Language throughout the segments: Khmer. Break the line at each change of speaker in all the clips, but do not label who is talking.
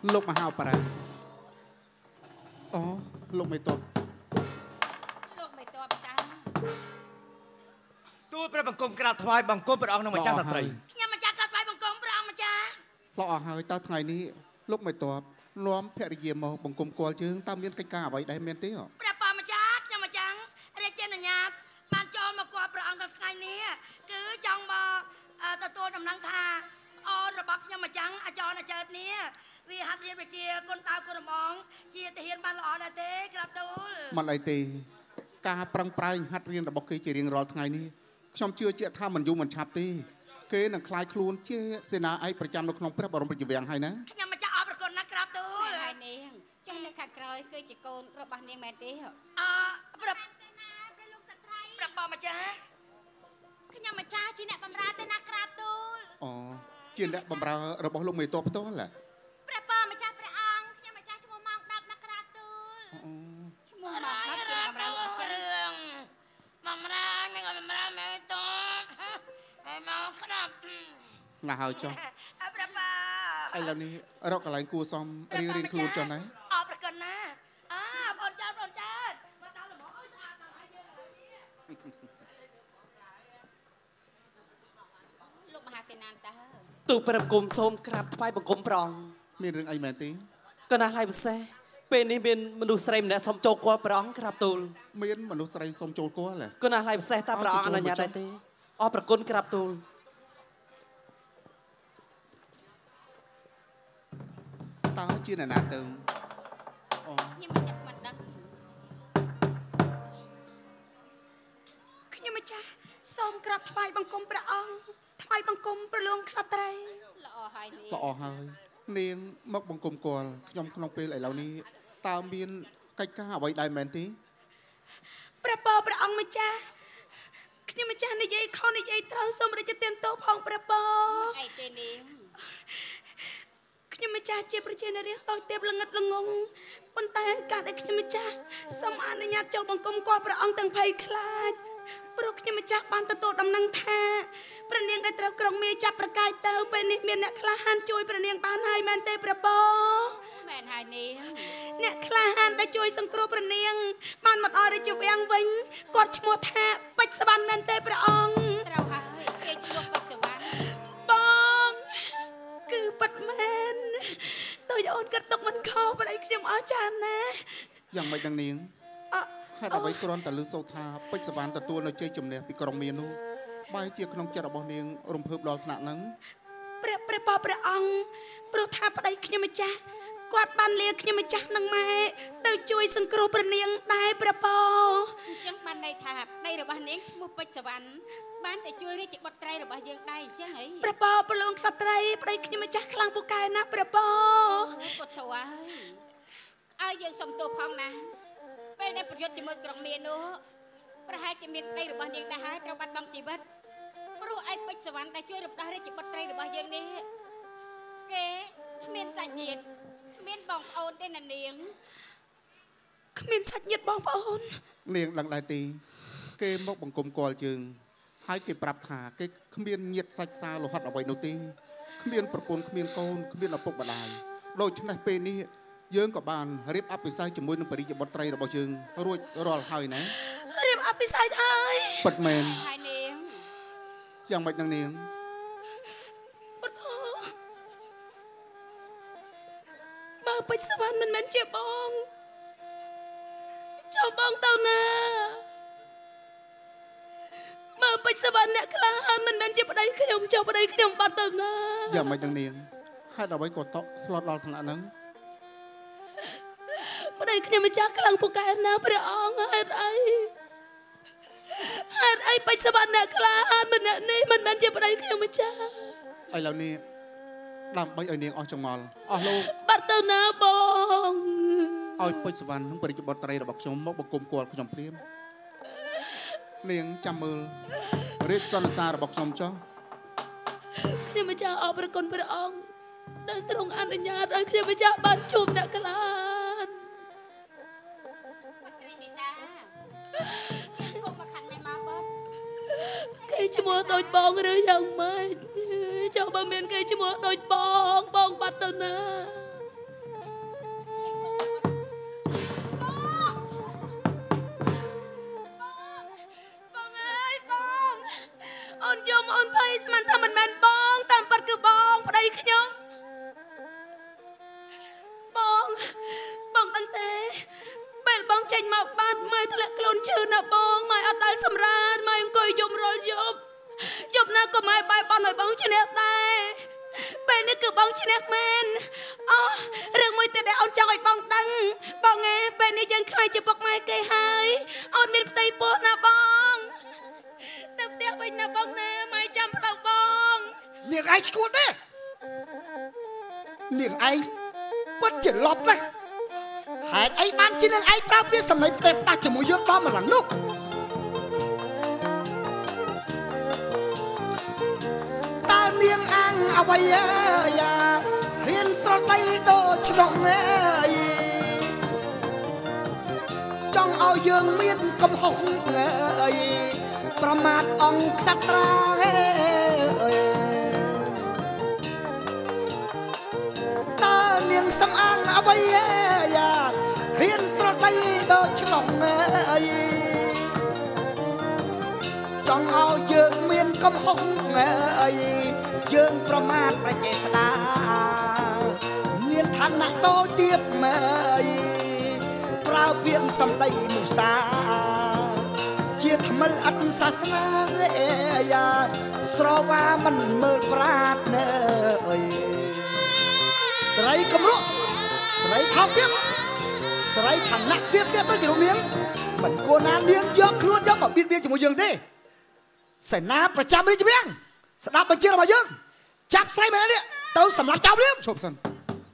ลูกมาห้าวปะอ๋อลูกไม่ตบ
ลูกไม่ตบจ้า
ตู้ประบังกรมกระถวายบังกรมประองนมาจ้าสตรี
ยังมาจ้ากระถวายบังกรมประองมาจ้า
เราออกหายตาไงนี้ลูกไม่ตบล้อมแพร่เยี่ยมมาบังกรมกอลจึงตามเมียนกล้าไว้ได้เมียนเตี้ย
ประปามาจ้ายังมาจังเรียกเจนญาติบ้านจอมากว่าประองกับไงนี้คือจังบ่ตะโตดำนังทาออระบักยังมาจังอาจารย์อาจารย์นี้วิหัดเรียนไปเชียคนตาคนมองเชียตะเฮียนบ้านละออนาเต้กลับตูล
มันไอตีการปรังปรายหัดเรียนระบบเคยเรียนรอไงนี้ชมเชื่อเจ้าถ้ามันยุ่งมันชับตีเกย์นังคลายคลูนเจ้าเสนาไอประจำนกนองพระบรมราชวังให้นะ
ยังมาจะเอาประกฏนะครับตูล
ไอ้เนียงเจ้าในขัดกรอยเคยจิโกนรบเนียงแมนเตี้ย
ประปามาจ้า
ขยำมาจ้าจีเนบำราแต่นะครับตูล
อ๋อจีนเนบำราระบบลงไม่ตัวตัวแหละ
ประปามาจ้าประอังขยำมาจ้าชั่วโมงมองดับนะครับตูล
ชั่วโมงมองดับจีนบำราเรื่องบำราไม่ก็บำราไม่ตัวให้มองครับ
น่าหายจ้ะ
ประปา
ไอ้เหล่านี้เรากำลังกูซ้อมเรียนครูจนไหน
ออกประกันนะบอลจ้ามาตาละหมอสะอาดตาไหลเยอะเลยเนี่ย
ลูกมหาเสนาตา
ตู้ประบังกรมส้มครับถวายบังกรมประอง
มีเรื่องไอแมนตี
ก็น่าไล่ไปเซ่เป็นนี่เป็นมนุษย์ไรมันเนี่ยสมโจกว่าประองครับตูล
มีมนุษย์ไรสมโจกว่าแหละ
ก็น่าไล่ไปเซ่ตาประองอนัญญาได้ตีอ๋อประกุนครับตูล
ตาจีนนาตึง
นี่มันจับมันดัง
ขยำจ้าส้มกระถวายบังกรมประองถวายบังกรมประลวงสตรี
ละอหายนี่
ละอหายเนียงมักบังกรมกอลขยำขนมเปลือยเหล่านี้ตามเบียนใกล้ก้าไว้ได้แมนตี
ประปอประองมาจ้าขยำจ้าในยัยข้อในยัยตราส้มเราจะเตียนโตพองประปอ
ไอเจนี่
ขยำจ้าเจ็บประเจนเรียกต้องเตียบละงัดละงงปนตายการไอ้ขยำจ้าสมานในญาติเจ้าบังกรมกอลประองตั้งไพ่คลาดปลุกยมจักบ้านตะโตดำนังแท้ประเนียงได้ตระกรองเมียจับประกายเตาเป็นนิเมียนเนคลาฮันช่วยประเนียงบ้านให้แมนเตประปอ
แมนหายนี่
เนคลาฮันได้ช่วยสังครูประเนียงบ้านมัดอได้จุเวียงวิงกอดชมัวแท้ปัจสบันแมนเตประอง
เราหายเกจลูกปัจจุบัน
ปองคือปัดแมนตัวโยนกระตุกมันเข้าไปได้ขยมอาจารย์นะ
ยังไม่ดังเนียงให้เราไว้กรอนแต่ลือโซธาปัจจุบันแต่ตัวเราเจอจมเนี่ยปีกรองเมียนูใบเจียขนมเจริญบอลเนียงรวมเพิ่มดอกหนักนั้น
ประปอประองปลุกทาปได้ขยมจ้ากวาดบ้านเลี้ยขยมจ้านังไม้เตยช่วยสังครูประเนียงได้ประปอ
จังบ้านในถาบในระบาดเนียงมุปัจจุบันบ้านแต่ช่วยเรียกบัตรไตรระบาดยังได้จังไง
ประปอประลงสตรีปได้ขยมจ้าคลังบุกไก่นะประป
อกดถวายเอายังสมตัวพองนะเป็นในประโยชน์จะมือกรองเมียนูประหารจะมีในระบาดยังได้หายตระบัดบังจีบัดรู้ไอ้ปัจจุบันได้ช่วยระบาดเรียกบัตรไตรระบาดยังนี้เก๋เมียนสัญญ์เมียนบองโอนได้นันเนียง
เมียนสัญญ์บองโอน
เนียงหลังได้ตีเก๋มกบังกรมกอลจึงให้เก็บปรับขาเก๋เมียนเงียดสัจซาโลหัดเอาไว้โนตีเมียนประปุ่นเมียนโกนเมียนเอาปกบดายโดยชนะเป็นนี้เยื่อกับบ้านเรียบอัพไปใส่จมูกนึงปริยบทไตรระบบจึงรวยรอลหายนะ
เรียบอัพไปใส่ไทย
ปัดแมน
ยั
งไม่ดังเนียง
ปัดโถมาไปสวรรค์มันเหม็นเจ็บบองเจ้าบองเต่านามาไปสวรรค์เนี่ยคลานมันเหม็นเจ็บอะไรขยมเจ้าอะไรขยมปัดเต่านา
ยังไม่ดังเนียงให้เราไว้กดโต๊ะสล็อตรอขนาดนั้น
ประเดี๋ยวขยมจักกำลังปกายนะพระองค์ไอ้ไปสวรรค์นะคลานมันนี่มันจะประเดี๋ยวขยมจัก
ไอ้เหล่านี้ดำไปไอ้เนียงออกจังมอลออกลูก
บัตรเตนาบอง
เอาไปสวรรค์ทั้งปริจบทไตรระบบชมมกบกลมกวลขยมเพียมเนียงจำมือเรียกตอนซาระบบชมจ้า
ขยมจักออกประกนพระองค์ได้ตรงอนุญาตไอ้ขยมจักบัตรชุมนะคลานcây chua đôi bong rồi dòng mai cho ba miền cây chua đôi bong bong bắt tao nè ម៉ែធ្លាក់ខ្លួនឈឺណាបងម៉ែអត់ដែលសម្រានម៉ែអង្គុយយំរាល់យប់ណាក៏ម៉ែបាយបន់ឲ្យបងឈ្នះដែរពេលនេះគឺបងឈ្នះមែនអូរឿងមួយទៀតដែលអូនចង់ឲ្យបងដឹងបងឯងពេលនេះយើងខ្លាចជាពុកម៉ែគេហើយអូនមានផ្ទៃពោះណាបងទៅផ្ទះវិញណាបងណាម៉ែចាំផ្លូវបង
នាងឯងឈួតទេនាងឯងពិតជាលប់ណាស់ហេតុអីបានជានាងឯងប្រើពាក្យសម្ដីផ្ដេសផ្ដាស់ជាមួយយើងដល់ម្ល៉េះនោះតើនាងអាងអ្វីយ៉ាហ៊ានស្រដីដូចឆ្លងអើយចង់ឲ្យយើងមានកំហុសអើយប្រមាថអង្គក្សត្រាអើយតើនាងសំអាងអ្វីយ៉ាហ៊ានស្រដីដូចឆ្លងអើយចង់ឲ្យយើងមានកំហុសអើយយើងប្រមាថប្រជេស្តាមានឋានៈតូចទៀតមើលប្រើពាក្យសម្ដីមុសាជាថ្មិលអត់សាសនាយ៉ាស្រវាមិនមើលប្រាតណែអើយស្រីកំរក់ស្រីថោកទៀតស្រីឋានៈទៀតដូចជាលោកនាងមិនគួរណានាងយកខ្លួនយកមកបៀតបៀនជាមួយយើងទេសេនាប្រចាំរាជវាំងស្ដាប់បញ្ជារបស់យើងចាប់ស្រីម្នាក់នេះទៅសម្លាប់ចោលយើង
ឈប់សិន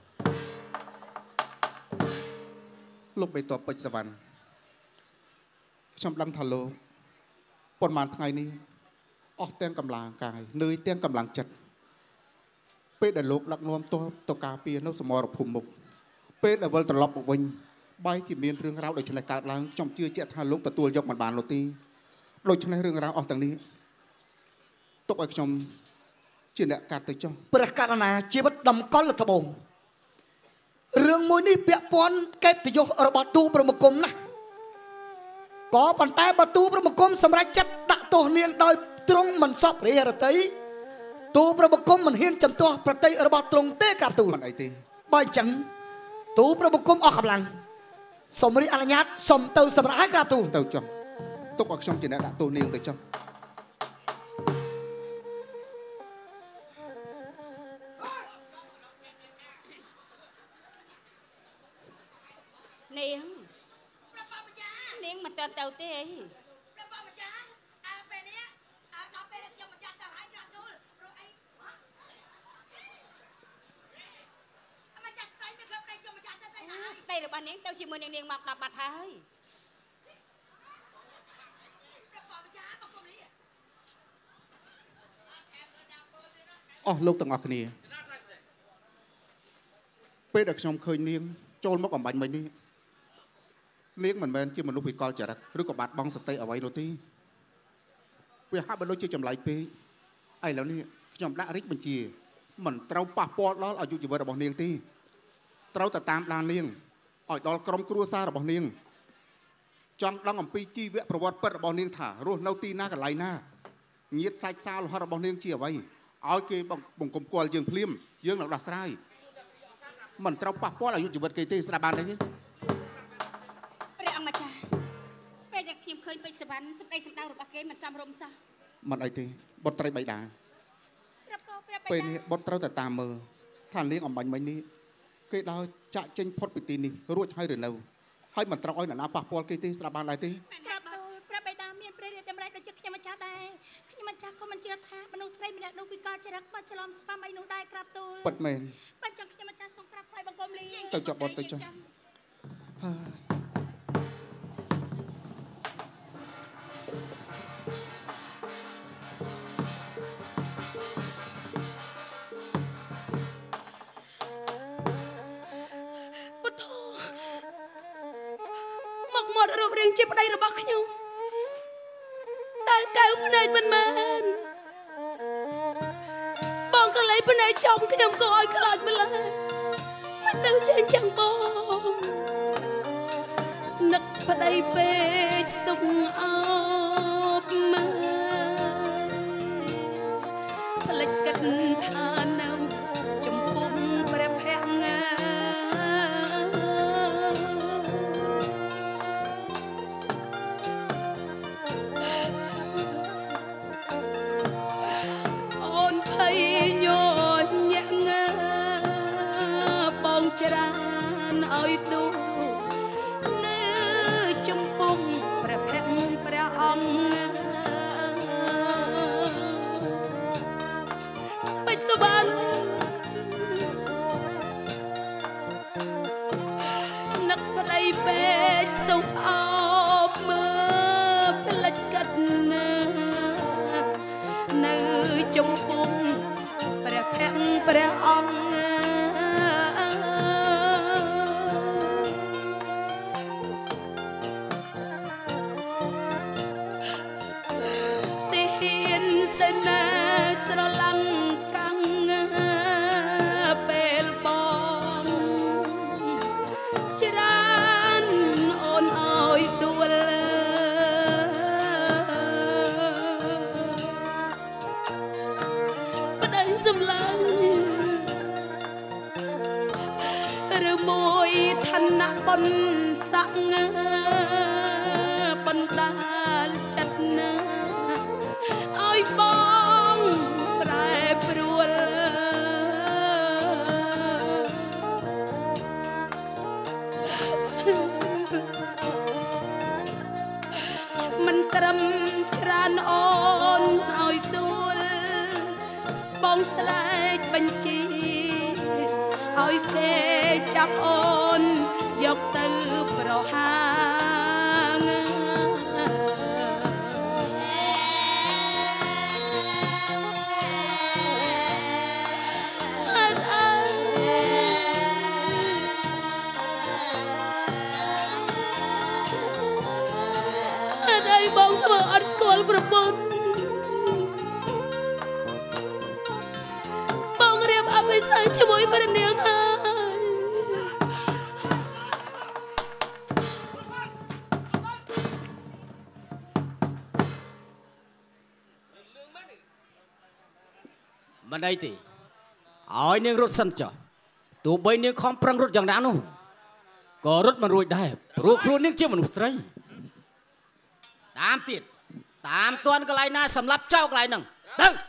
លោកបេតបពេជ្រសវណ្ណខ្ញុំដឹងថាលោកប៉ុន្មានថ្ងៃនេះអស់ទាំងកម្លាំងកាយនឿយទាំងកម្លាំងចិត្តពេលដែលលោកដឹកនាំទ័ពទៅការពារនៅសមរភូមិមុខពេលដែលវិលត្រឡប់មកវិញបែរជាមានរឿងរ៉ាវដូចនេះកើតឡើងខ្ញុំជឿជាក់ថាលោកទទួលយកមិនបាននោះទេដូច្នេះរឿងរ៉ាវអស់ទាំងនេះទុកឲ្យខ្ញុំជាអ្នកកាត់ទៅចុះ
ព្រះករុណាជីវិតដំកល់ត្បូងរឿងមួយនេះពាក់ព័ន្ធកិត្តិយសរបស់ទូប្រមគមណាស់ក៏ប៉ុន្តែបើទូប្រមគមសម្រេចចិត្តដាក់ទោសនាងដោយទ្រង់មិនសពព្រះរតីទូប្រមគមមិនហ៊ានចំទាស់ប្រតិរបស់ទ្រង់ទេក្រាបទូល
មិនអីទេ
បើអញ្ចឹងទូប្រមគមអស់កម្លាំងសូមរីកអនុញ្ញាតសូមទៅសម្រាប់ឲ្យក្រាបទូល
ទៅចុះទុកឲ្យខ្ញុំជាអ្នកដាក់ទោសនាងទៅចុះ
នាងនាងមិនទាន់ទៅទេអី
ព្រះបម្ចាស់ពេលនេះដល់ពេលខ្ញុំម្ចាស់ទៅហើយក្រាបទូលព្រោះអីម្ចាស់ស្រីមិនឃើញខ្ញុំម្ចាស់ទៅណាហើយ
តែរបស់នាងទៅជាមួយនាងមកដល់បាត់ហើយ
ព្រះបម្ចាស់មកគុំនេះ
អស់លោកទាំងអស់គ្នាពេលដែលខ្ញុំឃើញនាងចូលមកអំបញ្ញមិញនេះនាងមិនមែនជាមនុស្សវិកលចរិតឬក៏បាត់បង់សតិអ្វីនោះទេវាហាក់បីដូចជាចម្លែកពេកឥឡូវនេះខ្ញុំដាក់រិទ្ធបញ្ជាមិនត្រូវប៉ះពាល់ដល់អាយុជីវិតរបស់នាងទេត្រូវតែតាមដាននាងឲ្យដល់ក្រុមគ្រួសាររបស់នាងចង់ដឹងអំពីជីវប្រវត្តិពិតរបស់នាងថារស់នៅទីណាកន្លែងណាញាតិសាច់សាលហិតរបស់នាងជាអ្វីឲ្យគេបង្កុំគាល់យើងភ្លាមយើងនឹងដោះស្រាយមិនត្រូវប៉ះពាល់អាយុជីវិតគេទេស្ដាប់បានទេ
ព្រះអង្គម្ចាស់ពេលដែលខ្ញុំឃើញពេជ្រសវណ្ណសម្ដីសម្ដៅរបស់គេមិនសមរម្យសោះ
មិនអីទេបុត្រីបៃតាពេលនេះបុត្រត្រូវតែតាមមើលថានាងអំបញ្ញមិញនេះគេដល់ចាក់ចេញផុតពីទីនេះរួចហើយឬនៅហើយមិនត្រូវឲ្យអ្នកណាប៉ះពាល់គេទេស្ដាប់បានដែរទេ
ព្រះបិតាមានព្រះរាជតម្រិះដូចជាខ្ញុំម្ចាស់ដែរខ្ញុំម្ចាស់ក៏មិនជឿថាមនុស្សស្រីម្នាក់នោះវិកលចរិតបើច្រឡំស្វាមអីនោះដែរក្រាបទូល
ពិតមែន
បើចឹងខ្ញុំម្ចាស់សូមក្រាបថ្វាយបង្គំលា
ទៅចុះបុត្រទៅចុះ
មករូបរាងជាប្តីរបស់ខ្ញុំតែកៅភ្នែកមិនមែនបងក៏លេភ្នែកចំខ្ញុំក៏ឲ្យខ្លាចម្ល៉េះមិនទៅចេញចឹងបងនឹកប្តីពេកស្ទុកអបមើផ្លេចគិតថានៅចំពោះព្រះភក្ត្រต้องเอามือผลัดกันในจงกุมประแพงประองตีหินเสนาสระลังกังเปลบองจรานอ่อนอ้อยดูลปดังสำลังหรือมวยทันนักบนสังปันตาจัดนาอ้อยบองแปรปรวนมันตรำชรานอ่อนอ้อยตัวบองสลายบัญชีอ้อยเพจับอ่อนยกตือโปรหางอะไรบ้องทำอัดสกอลประปนบ้องเรียบอับไปใส่ช่วยประเนียงหาย
มันได้ตีเอาไอ้เนียงรถสั้นจ่อตัวใบเนียงคอมปรังรถอย่างนั้นนู่ก็รถมันรวยได้ปลุกครูเนียงเชื่อมนุษย์ไรตามติดตามตัวก็ไล่หน้าสำหรับเจ้าไกลหนึ่งตึ้ง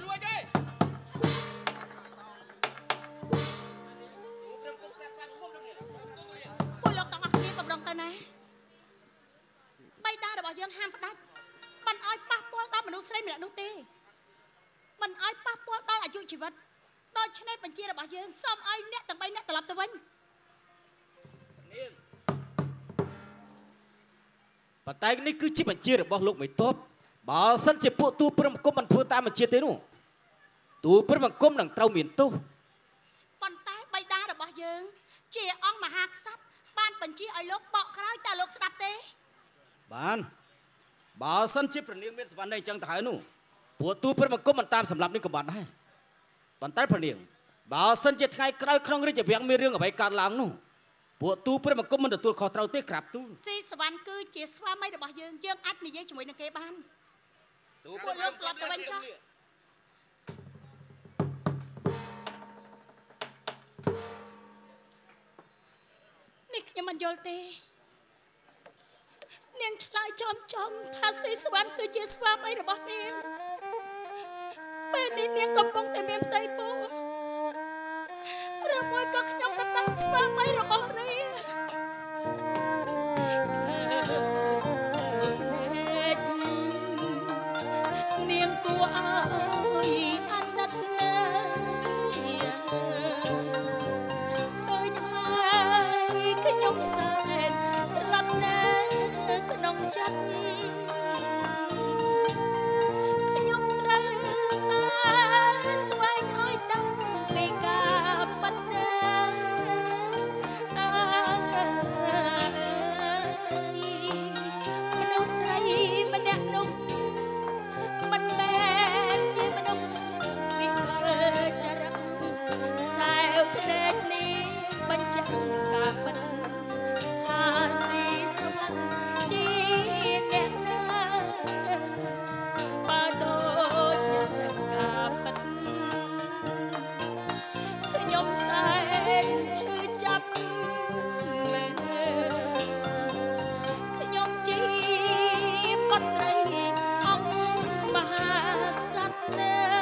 พูดลงต้องอักนี้กับลงกันนะใบดาเดี๋ยวบอกยังห้ามปัดปันอ้อยป้าป้อตามมนุษย์ไรเหมือนนุตีมันอ้อยป้าป้อตามอายุชีวิตโดยชนะปัญจีเดี๋ยวบอกยังซ้อมอ้อยเนี่ยต่างใบเนี่ยตลับตะวัน
ปัจจัยนี้คือชิบัญชีระบบโลกไม่ตบบาสันจะพูดตัวพระมังกรมันพูดตามมันเชื่อเต้นู่ตัวพระมังกรหนังเต้าเหมียนตู้
ปันแต่ใบดาเดี๋ยวบอกยังเจียอ่องมาหักซับบ้านปัญจีอ้อยลกเบาคล้ายแต่ลกสดับเต้
บ้านบาสันจะประเนียงเมสวันในจังถ่ายนู่ปวดตัวพระมังกรมันตามสำหรับนี่ก็บาดได้ปันแต่ประเนียงบาสันจะไงใครครองเรื่องจะเบียงมีเรื่องกับใบการล้างนู่ปวดตัวพระมังกรมันตัวคอเต้าเต้กราบตู้
ซีสวรรค์คือเจียสวาไม่เดี๋ยวบอกยังอัดนี่ยังช่วยนักเก็บบ้านปวดลกหลับตะวันจ้านี่ยังมันโยลเตเนียงชลายจอมถ้าซีสวรรค์คือเจียสวาไม่เดี๋ยวบอกเนียงเป็นนี่เนียงกำปองแต่เมียงไตโปเรื่องมวยก็ขยมตั้งสวาไม่เดี๋ยวบอกเลยเนียงกูอ้อยอันนั้นเคยยังไงขยมแสนสลัดแน่ขนมจัดขยมตราสวายอ้อยดำในกาปันเดินมันเอาใส่มันแดกนมมันแม่จีมันนมวิกฤตจรักสายประเด็นนี้บรรจักกาบันหาสีสวรรค์จีแดกนาปาโดนกาบันขยมสายชื่อจับแม่ขยมจีปัดไรอ่องมหาสัตว์เนื้อ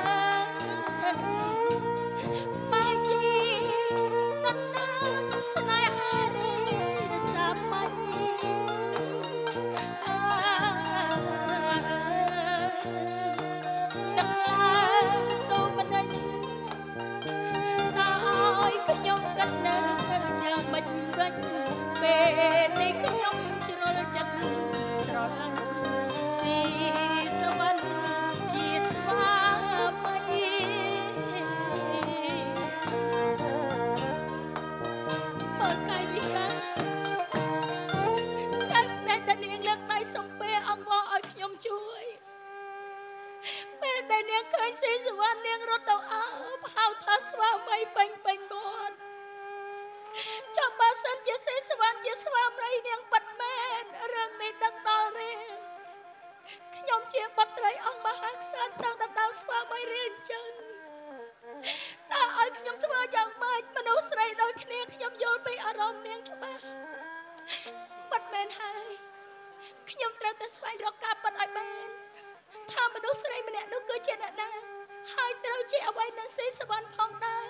ไม่จีนั่นสนายหาเรสามัญ
សិនជាសេសវណ្ណជាស្វាមីនាងបាត់មែនរឿងនេះដឹងដល់ទេខ្ញុំជាបុត្រីអង្គមហាក្សត្រតាំងដណ្ដើមស្វាមីរៀនចឹងតើឲ្យខ្ញុំធ្វើយ៉ាងម៉េចមនុស្សស្រីដូចគ្នាខ្ញុំយល់ពីអារម្មណ៍នាងច្បាស់បាត់មែនហើយខ្ញុំត្រូវតែស្វែងរកការពិតឲ្យបានថាមនុស្សស្រីម្នាក់នោះគឺជាអ្នកណាហើយត្រូវជាអ្វីនឹងសេសវណ្ណផងដែរ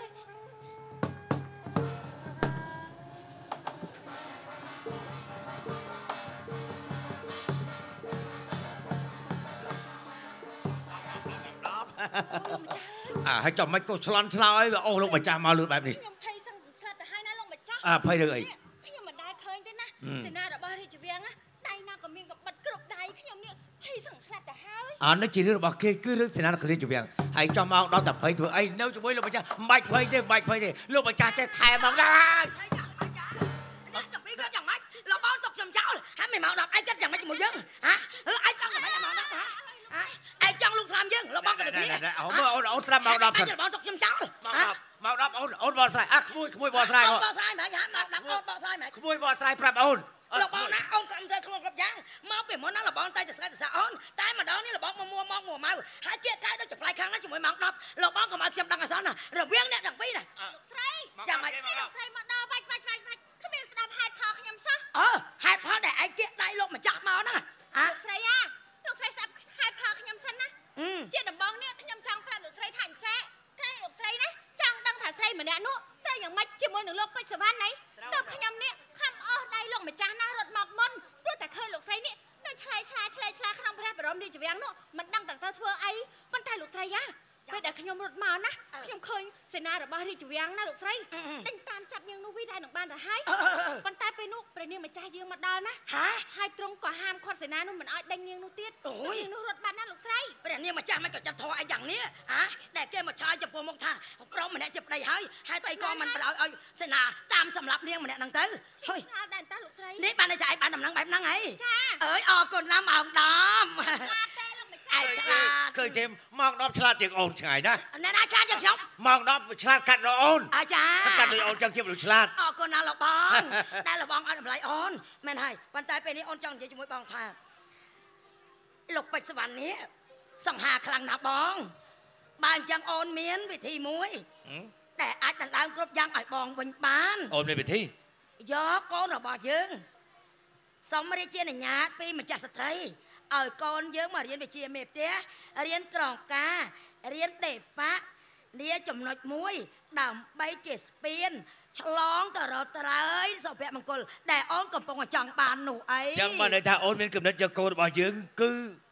ហើយចាំមិនក៏ឆ្លន់ឆ្លើយអូលោកម្ចាស់មកលឺបែបនេះ
ខ្ញុំភ័យសឹងស្លាប់ទៅហើយណាលោកម្ចាស់
ភ័យរឿងអី
ខ្ញុំមិនដែលឃើញទេណាសេនារបស់រាជវាំងដៃណាក៏មានកំបិតគ្រប់ដៃខ្ញុំនេះភ័យសឹងស្លាប់ទៅហើយ
នេះជារឿងរបស់គេគឺរឿងសេនារាជវាំងហើយចាំមកដល់តែភ័យធ្វើអីនៅជាមួយលោកម្ចាស់មិនបាច់ភ័យទេមិនបាច់ភ័យទេលោកម្ចាស់ចេះថែមកដែរ
អ្នកកំពីគាត់យ៉ាងម៉េចលោកបងទុកខ្ញុំចោលហើយមិនមកដល់ឯងគាត់យ៉ាងម៉េចជាមួយយើងហ៎ឯងចង់យ៉ាងម៉េចមកដល់ហ៎ឯងចង់លុកស្លាមយើងលោកបងក៏ដូចគ្នា
អូនស្លាប់មកដល់
លោកបងទុកខ្ញុំចោល
មកដល់អូនបោះស្រ័យក្មួយបោះស្រ័យ
បោះស្រ័យមែនយ៉ាមកដល់អូនបោះស្រ័យមែន
ក្មួយបោះស្រ័យប្រាប់អូន
លោកបងណាអូនកំធ្វើខ្លួនគ្រប់យ៉ាងមកពីមុនណាលោកបងតែស្កាត់សាអូនតែម្ដងនេះលោកបងមកមួម៉ៅហើយគៀកកាយដូចចម្លែកខាងណាជាមួយម៉ោង10លោកបងក៏មកខ្ញុំដឹងអសនណារវាងអ្នកទាំងពីរណា
ស្រី
ចាំមិន
លោកស្រីមកដល់វាច់គ្មានស្ដាប់ហេតុផលខ្ញុំសោះ
ហេតុផលដែលឯងគៀកដៃលោកម្ចាស់មកហ្នឹង
លោកស្រីលោកស្រីស្ដាប់ហេតុផលខ្ញុំសិនណាជាដំបងនេះខ្ញុំចង់ប្រាប់លោកស្រីថាអញ្ចេះតែលោកស្រីណាចង់ដឹងថាស្រីម្នាក់នោះត្រូវយ៉ាងម៉េចជាមួយនឹងលោកពេជ្រសវណ្ណណីតើខ្ញុំនេះខំអស់ដៃលោកម្ចាស់ណារត់មកមុនព្រោះតែឃើញលោកស្រីនេះនៅឆ្លេឆ្លាក្នុងព្រះបរមរាជវាំងនោះមិនដឹងតែធ្វើអីប៉ុន្តែលោកស្រីពេលដែលខ្ញុំរត់មកណាខ្ញុំឃើញសេនារបស់រាជវាំងណាលោកស្រីតែតាមចាប់យើងនោះវិញដែរនឹងបានទៅហើយប៉ុន្តែពេលនោះព្រះនាងម្ចាស់យើងមកដល់ណាហើយទ្រង់ក៏ហាមឃាត់សេនានោះមិនឲ្យដេញនាងនោះទៀតនាងនោះរត់បាត់ណាលោកស្រី
ព្រះនាងម្ចាស់មិនក៏ចាត់ធေါ်អីយ៉ាងនេះដែលគេមកឆ្លើយចំពោះមុខថាក្រុមម្នាក់ជាប្តីហើយហេតុអីក៏មិនបដ ாய் ឲ្យសេនាតាមសម្លាប់នាងម្នាក់ហ្នឹងទៅ
ហើយដែរតាលោកស្រី
នេះបានតែឯងបានដំណឹងបែបហ្នឹងហីអើយអរគុណណាស់ម៉ោង10ឯងឆ្លាត
ឃើញទេម៉ោង10ឆ្លាតជាងអូនឆ្ងាយណា
អ្នកណាឆ្លាតជាងខ្ញុំ
ម៉ោង10ឆ្លាតកាត់រអូន
ចា
កាត់ដោយអូនចឹងជាមនុស្សឆ្លាត
អរគុណណាស់លោកបងដែលលោកបងឲ្យតម្លៃអូនមែនហើយប៉ុន្តែពេលនេះអូនចង់និយាយជាមួយបងថាលោកពេជ្រសវណ្ណនេះសង្ហាខ្លាំងណាស់បងបើអញ្ចឹងអូនមានវិធីមួយដែលអាចដណ្ដើមគ្រប់យ៉ាងឲ្យបងវិញបាន
អូនមានវិធី
យកកូនរបស់យើងសូមរាជានុញ្ញាតពីម្ចាស់ស្ត្រីឲ្យកូនយើងមករៀនវិជ្ជាមេផ្ទះរៀនក្រងការរៀនដេប៉ានេះចំណុចមួយដើម្បីជាស្ពានឆ្លងទៅរកត្រើយសុភមង្គលដែលអូនកំពុងចង់បាននោះអី
ចឹងបានន័យថាអូនមានគំនិតយកកូនរបស់យើងគឺ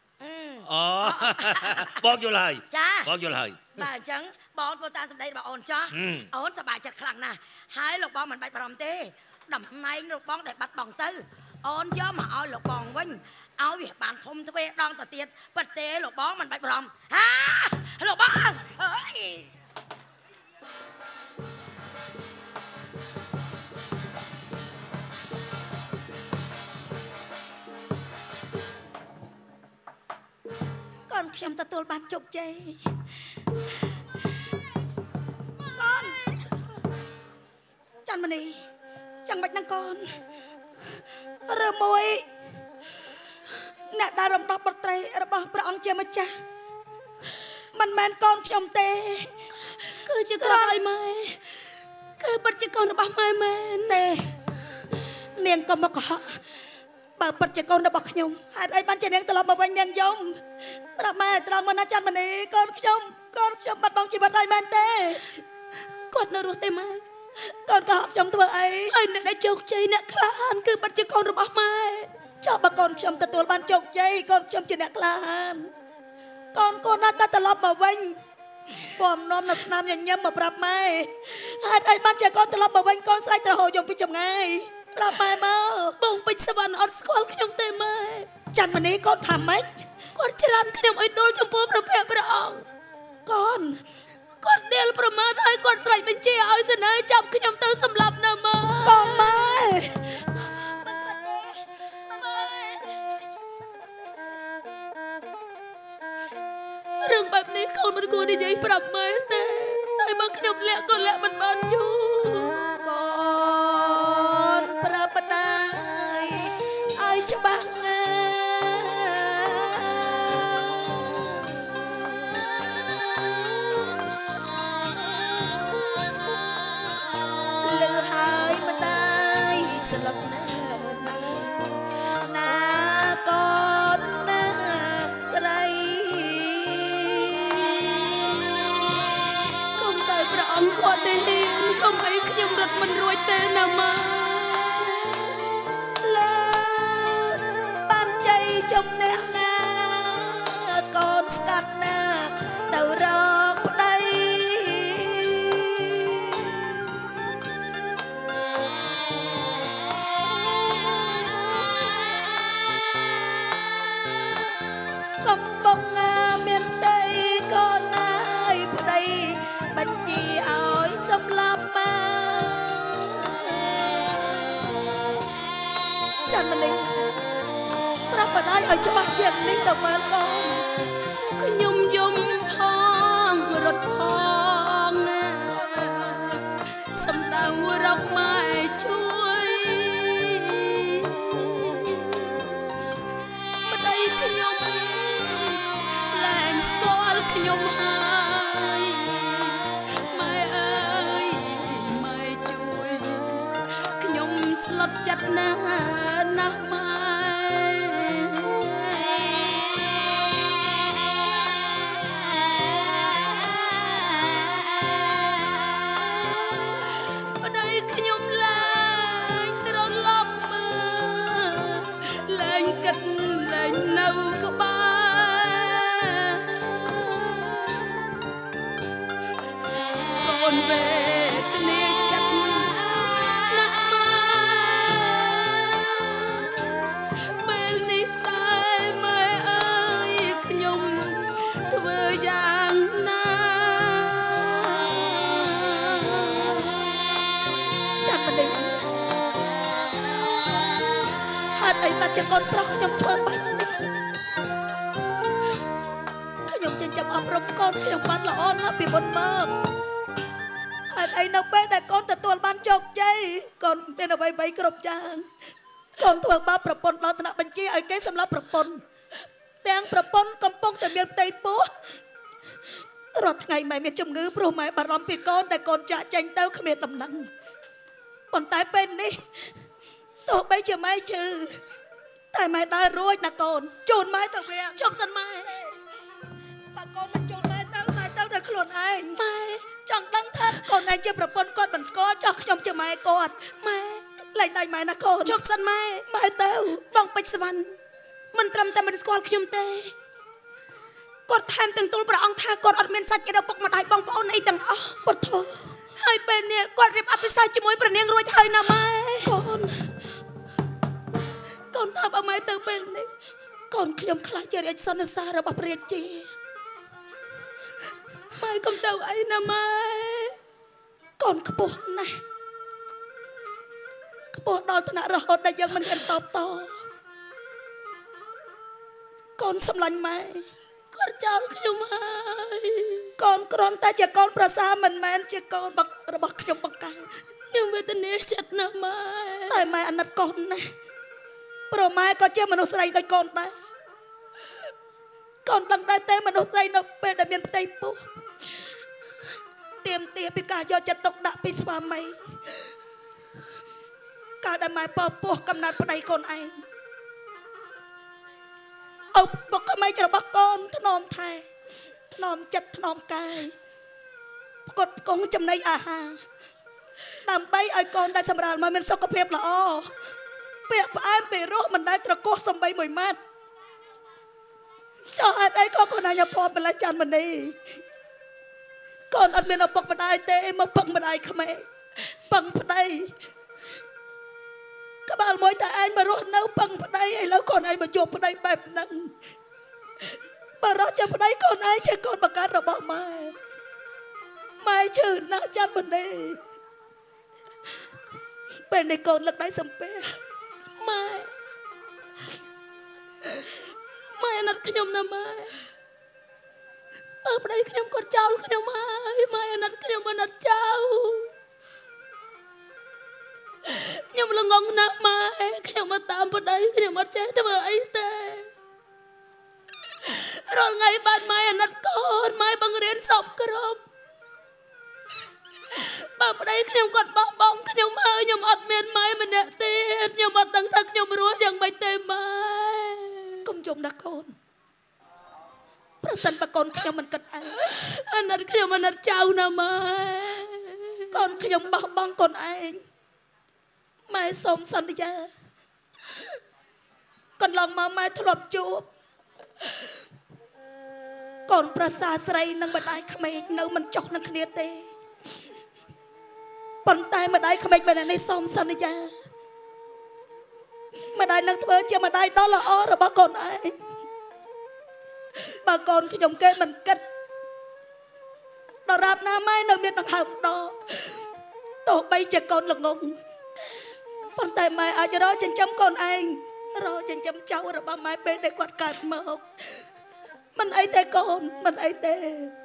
បងយល់ហើយ
ចា
បងយល់ហើយ
បាទអញ្ចឹងបងធ្វើតាមសម្ដីរបស់អូនចាស់អូនសប្បាយចិត្តខ្លាំងណាស់ហើយលោកបងមិនបាច់បារម្ភទេតំណែងលោកបងដែលបាត់បង់ទៅអូនយកមកឲ្យលោកបងវិញឲ្យវាបានធំទ្វេដងទៅទៀតប៉ិតទេលោកបងមិនបាច់បារម្ភលោកបងអើយកូនខ្ញុំទទួលបានជោគជ័យកូនច័ន្ទមនីចាំបាច់នឹងកូនឬមួយអ្នកដែលរំដោះបុត្រីរបស់ព្រះអង្គជាម្ចាស់មិនមែនកូនខ្ញុំទេ
គឺជាកូនឲ្យម៉ែគឺពិតជាកូនរបស់ម៉ែមែន
ទេនាងក៏មកកុហកបើពិតជាកូនរបស់ខ្ញុំហេតុអីបានជានាងត្រឡប់មកវិញនាងយំប្រាប់ម៉ែត្រង់មកណាច័ន្ទមនីកូនខ្ញុំបាត់បង់ជីវិតហើយមែនទេ
គាត់នៅរស់ទេម៉ែ
កូនកុហកខ្ញុំធ្វើអី
ហើយអ្នកដែលជោគជ័យអ្នកក្លាហានគឺពិតជាកូនរបស់ម៉ែ
ចុះបើកូនខ្ញុំទទួលបានជោគជ័យកូនខ្ញុំជាអ្នកក្លាហានកូនណាស់តែត្រឡប់មកវិញពំនាំនៅស្នាមញញឹមមកប្រាប់ម៉ែហេតុអីបានជាកូនត្រឡប់មកវិញកូនស្រែកត្រហោយំពីចម្ងាយប្រាប់ម៉ែមក
បងពេជ្រសវណ្ណអត់ស្គាល់ខ្ញុំទេម៉ែ
ច័ន្ទមនីកូនថាម៉េច
គាត់ច្រានខ្ញុំឲ្យដូរចំពោះព្រះអង្គ
កូន
គាត់ដេលប្រមាថឲ្យគាត់ស្រែកបញ្ជាឲ្យសេនាចាប់ខ្ញុំទៅសម្លាប់នៅម៉ែ
កូនម៉ែ
រឿងបែបនេះកូនមិនគួរនិយាយប្រាប់ម៉ែទេតែបើខ្ញុំលាក់ក៏លាក់មិនបានយូរ
កូនលឹកណាណាកូនណាស្រី
កុំតែព្រះអង្គគាត់ទេកុំឲ្យខ្ញុំរត់មិនរួចទេណាម៉ែ
លើបានជ័យជំនះណាកូនស្កាត់ណាទៅរកប្តីកំពុងមានតីកូនណាយប្តីបញ្ជាឲ្យសម្លាប់មកចាន់ម្លេះប្រាប់បណ្ដាយឲ្យច្បាស់ជាងនេះទៅមើលកូន
ខ្ញុំយំផងរត់ផងណាសំដៅរកម៉ែជួយប្តីខ្ញុំឡើងស្គាល់ខ្ញុំហើយម៉ែអើយម៉ែជួយខ្ញុំស្លុតចិត្តណាស់ណាស់ម៉ែវេទនាចិត្តណាស់ម៉ែពេលនេះតែម៉ែអើយខ្ញុំធ្វើយ៉ាងណា
ចាំម្លេះហេតុអីបានជាកូនប្រុសខ្ញុំធ្វើបាច់នេះខ្ញុំចិញ្ចឹមអប់រំកូនខ្ញុំបានល្អណាស់ពីមុនមកអត់អីនៅពេលដែលកូនទទួលបានជោគជ័យកូនមានអ្វីៗគ្រប់យ៉ាងកូនធ្វើបាបប្រពន្ធដល់ថ្នាក់បញ្ជាឲ្យគេសម្លាប់ប្រពន្ធទាំងប្រពន្ធកំពុងតែមានផ្ទៃពោះរាល់ថ្ងៃម៉ែមានជំងឺព្រោះម៉ែបារម្ភពីកូនដែលកូនចាក់ចេញទៅគ្មានដំណឹងប៉ុន្តែពេលនេះទោះបីជាម៉ែឈឺតែម៉ែដើររួចណាកូនជូនម៉ែទៅវា
ជប់សិនម៉ែ
បើកូនមិនជូនម៉ែទៅដោយខ្លួនឯងម៉ែចង់ដឹងថាកូនឯងជាប្រពន្ធគាត់មិនស្គាល់ចោះខ្ញុំជាម៉ែគាត់
ម៉ែ
លែងដៃម៉ែណាកូន
ជប់សិនម៉ែ
ទៅ
បងពេជ្រសវណ្ណមិនត្រឹមតែមិនស្គាល់ខ្ញុំទេគាត់ថែមទាំងទូលព្រះអង្គថាគាត់អត់មានសាច់ញាតិឪពុកម្ដាយបងប្អូនអីទាំងអស់
ពុទ្ធ
ហើយពេលនេះគាត់រៀបអភិសេកជាមួយព្រះនាងរួចហើយណាម៉ែកូនថាបើម៉ែទៅពេលនេះ
កូនខ្ញុំខ្លាចជារាជសន្និសារបស់ព្រះរាជា
ម៉ែកុំទៅអីណាម៉ែ
កូនខ្ពស់ណាស់ខ្ពស់ដល់ថ្នាក់រហូតដែលយើងមិនហ៊ានតបតកូនសម្លាញ់ម៉ែ
គាត់ចោលខ្ញុំហើ
យកូនគ្រាន់តែជាកូនប្រសាមិនមែនជាកូនរបស់ខ្ញុំបង្កើត
ខ្ញុំវេទនាចិត្តណាស់ម៉ែ
តែម៉ែអាណិតកូនណាស់ព្រោះម៉ែក៏ជាមនុស្សស្រីដូចកូនដែរកូនដឹងដែរទេមនុស្សស្រីនៅពេលដែលមានផ្ទៃពោះទៀមទាពីការយកចិត្តទុកដាក់ពីស្វាមីកាលដែលម៉ែពពោះកំណត់ប្តីកូនឯងឪពុកម៉ែរបស់កូនធ្នមថែធ្នមចិត្តធ្នមកាយផ្គត់ផ្គង់ចំណីអាហារដើម្បីឲ្យកូនដែលសម្រាលមកមានសុខភាពល្អពាក្យផ្អែមពីរោះមិនដែលត្រកោះសំបីមួយម៉ាត់ចុះអត់អីក៏កូនអញភ័ព្វម្លេះច័ន្ទមនីកូនអត់មានឪពុកម្ដាយទេមកពឹងម្ដាយក្មេកពឹងប្តីក្បាលមួយតែឯងមករស់នៅពឹងប្តីឥឡូវកូនឯងមកជួបប្តីបែបហ្នឹងបើរស់ជាប្តីកូនឯងជាកូនបង្កើតរបស់ម៉ែឈឺណាស់ច័ន្ទមនីពេលនេះកូនលើកដៃសំពះ
ម៉ែអាណិតខ្ញុំណាម៉ែបើប្តីខ្ញុំគាត់ចោលខ្ញុំហើយម៉ែអាណិតខ្ញុំអាណិតចៅខ្ញុំល្ងងណាស់ម៉ែខ្ញុំមកតាមប្តីខ្ញុំអត់ចេះធ្វើអីទេរាល់ថ្ងៃបានម៉ែអាណិតកូនម៉ែបង្រៀនសពគ្រប់បើប្តីខ្ញុំគាត់បោះបង់ខ្ញុំហើយខ្ញុំអត់មានម៉ែម្នាក់ទៀតខ្ញុំណាកូនប្រសិនបើកូនខ្ញុំមិនគិតឯង
អាណិតខ្ញុំអាណិតចៅណាម៉ែ
កូនខ្ញុំបោះបង់កូនឯងម៉ែសូមសន្យាកន្លងមកម៉ែធ្លាប់ជួបកូនប្រសាស្រីនិងម្ដាយក្មេកនៅមិនចុះនឹងគ្នាទេប៉ុន្តែម្ដាយក្មេកម្នាក់នេះសូមសន្យាម្ដាយនឹងធ្វើជាម្ដាយដ៏ល្អរបស់កូនឯងបើកូនខ្ញុំគេមិនគិតដរាបណាម៉ែនៅមានដង្ហើមដកទោះបីជាកូនល្ងងប៉ុន្តែម៉ែអាចរកចិញ្ចឹមកូនឯងរកចិញ្ចឹមចៅរបស់ម៉ែពេលដែលគាត់កើតមកមិនអីទេកូនមិនអីទេ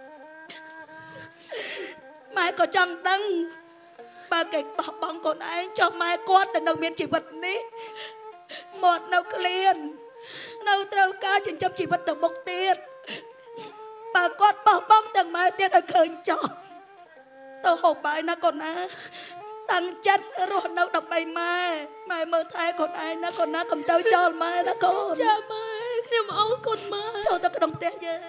ម៉ែក៏ចង់ដឹងបើគេបោះបង់កូនឯងចុះម៉ែគាត់ទៅនៅមានជីវិតនេះមាត់នៅក្លៀននៅត្រូវការចិញ្ចឹមជីវិតទៅមុខទៀតបើគាត់បោះបង់ទាំងម៉ែទៀតឲ្យឃើញចោះទៅហូបបាយណាកូនណាតាំងចិត្តរស់នៅដើម្បីម៉ែមើលថែកូនឯងណាកូនណាកុំទៅចោលម៉ែណាកូន
ចាម៉ែខ្ញុំអរគុណម៉ែ
ចូលទៅក្នុងផ្ទះយើង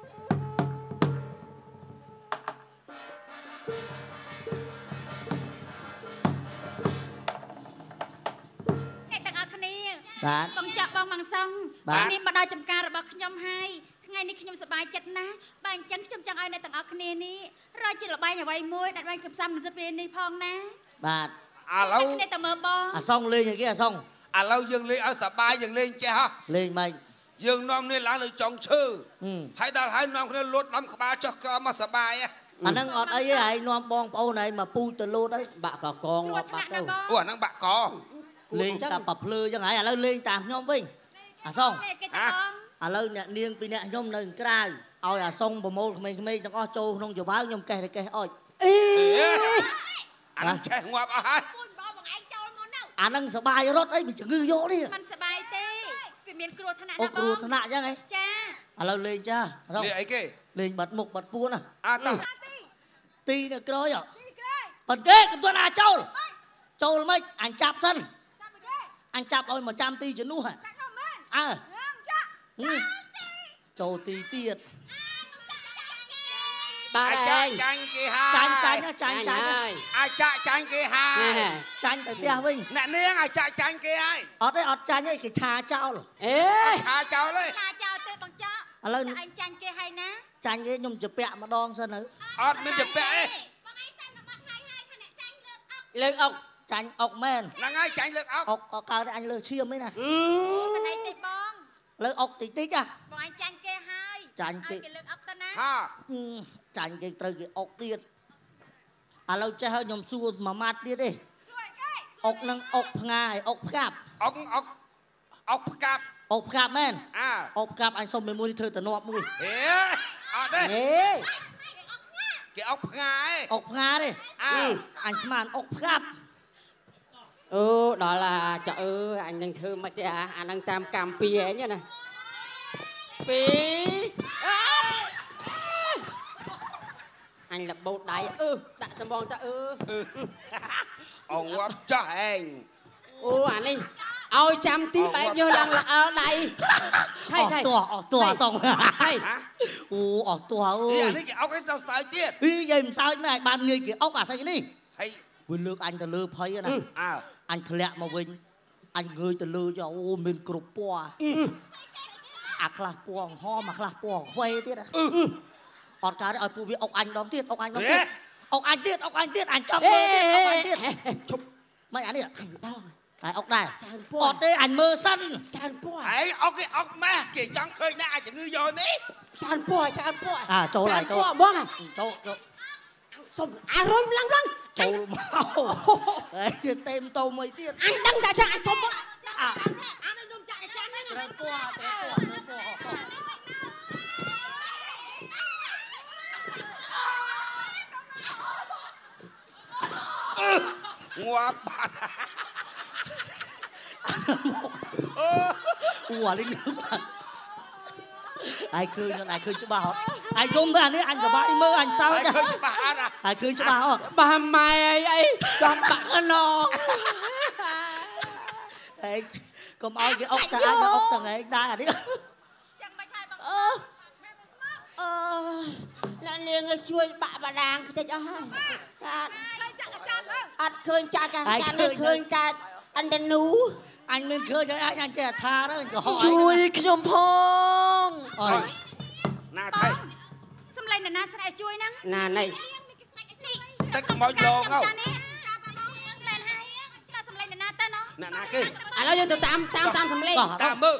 អ្នកទាំងអស់គ្នា
បាទ
បងចាក់បងម៉ាំងសំ
បាទ
នេះមកដល់ចំការរបស់ខ្ញុំហើយថ្ងៃនេះខ្ញុំសប្បាយចិត្តណាស់បើអញ្ចឹងខ្ញុំចង់ឲ្យអ្នកទាំងអស់គ្នានេះរកជាលបែងអ្វីមួយដែលបានកំសាន្តនៅពេលនេះផងណា
បាទ
ឥឡូវ
អ្នកគ្នាតែមើលបង
អាសងលេងអីគេអាសង
ឥឡូវយើងលេងឲ្យសប្បាយយើងលេងចេះហ៎
លេងមិន
យើងនាំគ្នាឡើងលើចុងឈើ
ហឹម
ហើយដល់ហើយនាំគ្នាលូតដំក្បាលចុះក្រោមមកសប្បាយហ៎
អាហ្នឹងអត់អីទេហើយនាំបងប្អូនហើយមកពូទៅលោតអី
បាក់កកងងាប់បាត់ទៅ
អូអាហ្នឹងបាក់ក
លេងតែប្រភ្លឺចឹងហើយឥឡូវលេងតាមខ្ញុំវិញអាសង
គេតែបង
ឥឡូវអ្នកនាងពីរអ្នកខ្ញុំនៅក្រៅឲ្យអាសងប្រមូលក្មេងៗទាំងអស់ចូលក្នុងចង្វាខ្ញុំកេះតែកេះអុច
អាហ្នឹងចេះងាប់អស់ហើយ
ពូនបងឯងចូលមកនៅ
អាហ្នឹងសបាយរត់អីវាជំងឺយកនេះ
មិនសប្បាយទេវាមានគ្រោះថ្នាក់
អូ
ណាបង
គ្រោះថ្នាក់ចឹងហ៎
ចា
ឥឡូវលេងចាអាសង
លេងអីគេ
លេងបាត់មុខបាត់ពួនណា
អាតោះ
ទីនៅក្រោយប៉ុន្តែកំទាន់អាចចូលចូលមិនអញចាប់សិនអញចាប់ឲ្យមកចាំទីជំនួសអើចូលទីទៀត
បាទ
អាច
ឯង
ចាញ់គេហើយ
ចាញ់ចាញ់
ហើយ
អាចចាញ់គេហើយ
ចាញ់ទៅផ្ទះវិញ
អ្នកនាងអាចចាញ់គេហើយ
អត់ទេអត់ចាញ់ទេគេឆាចោល
អេ
ឆាចោលទេ
ឆាចោលទេបងចាក់
ឥឡូវ
ឯងចាញ់គេហើយណា
ចាញ់ទេខ្ញុំជពាក់ម្ដងសិនទៅ
អត់មានទៅពាក់ទេ
បងឯងសែនមកហើយហើយថាអ្នកចាញ់លើកអុក
លើកអុក
ចាញ់អុកមែន
ហ្នឹងហើយចាញ់លើកអុក
អុកក៏កើតអញលើឈាមឯណា
មិនអីទេបង
លើអុកតិចតិចណា
បងឯងចាញ់គេហើយ
ចាញ់គេ
ឲ្យគេលើកអុកទៅណា
ហា
ចាញ់គេត្រូវគេអុកទៀតឥឡូវចេះឲ្យខ្ញុំសួរមួយម៉ាត់ទៀតទេស
ួរគេ
អុកនឹងអុកផ្ងាយអុកផ្កាប់
អុកផ្កាប់
អុកផ្កាប់មែន
អើ
អុកផ្កាប់អញសុំមួយធ្វើតំណប់មួយ
ហេអត់ទេ
អេ
គេអុកផ្ងាយ
អុកផ្ងាទេ
អើ
អញស្មានអុកផ្កាប់
អូដល់ឡាចាអើយអញនឹងធ្វើមិនទេអានឹងតាមកម្មពីឯងណាពីអញលបោតដៃដាក់ត្មងតា
អងងាប់ចាស់ឯង
អូអានេះឲ្យចាំទីបែបយកឡើងល្អដៃ
អស់តោះអសង
ហើយ
អូអស់តោះអើ
នេះ
យ
អានេះគេអុកឲ្យទៅស្ទើរទៀត
ហីយាយមិនសើចមែនឲ្យបានងាយគេអុកអាស្អីនេះ
ហើយ
វាលើកអញទៅលើភ័យណា
អើ
អញធ្លាក់មកវិញអញងើយទៅលើចុះអូមានគ្រប់ពណ៌អាខ្លះពណ៌ហមអាខ្លះពណ៌ខ្វែទៀតអត់កើតឲ្យពួកវាអុកអញដងទៀតអុកអញដងទៀតអុកអញទៀតអញចង់មើលទៀតអុកអញទៀតឈប់មិនអានេះដងតែអុកដែរ
ច្រើនព
អ
ណ៌
ត់ទេអញមើលសិន
ច្រើនពណ៌
ហើយអុកគេអុកម៉េះគេចង់ឃើញណាអាចជំងឺយកនេះ
ច្រើនពណ៌ច្រើនពណ៌
ចូលហើយចូល
បង
ចូល
សុំអារុញឡើងឡើង
ចូលមកហើយទេមតោមួយទៀត
អញដឹងតែចាអញសុំមក
អា
អានេះខ្ញុំចាក់ចាញ់ហ្នឹង
ត្រូវពណ៌
ងាប់បាត់
អូអានេះអាយឃើញច្បាស់អត់អាយយំទៅអានេះអញសប្បាយមើលអញសើ
ហើយ
ច
ឃើញច្បាស់អត់
អាយឃើញច្បាស់អត់
បាម៉ែអីចំបាក់កណោ
អេកុំឲ្យគេអុកតែអាចមកអុកតែថ្ងៃដែរអានេះ
ចាំបាច់ហើយបង
អ្នកនាងជួយបាក់បាដាងតិចអស់ហើយសាទ
ចាក់ចាក់ទៅ
អត់ឃើញចាស់ចាស់ឃើញចាស់អិនតនូ
អញមានឃើញហើយអញចេះថាទៅក៏ហោ
ជួយខ្ញុំផង
អើយ
ណាថៃ
សំឡេងនរណាស្រែកជួយហ្នឹង
ណាណៃ
តែខ្មោចលងហ៎
មែនហើយតែសំឡេងនរណាទៅណោះ
ណាគេ
ឥឡូវយើងទៅតាមសំឡេង
តាមមើល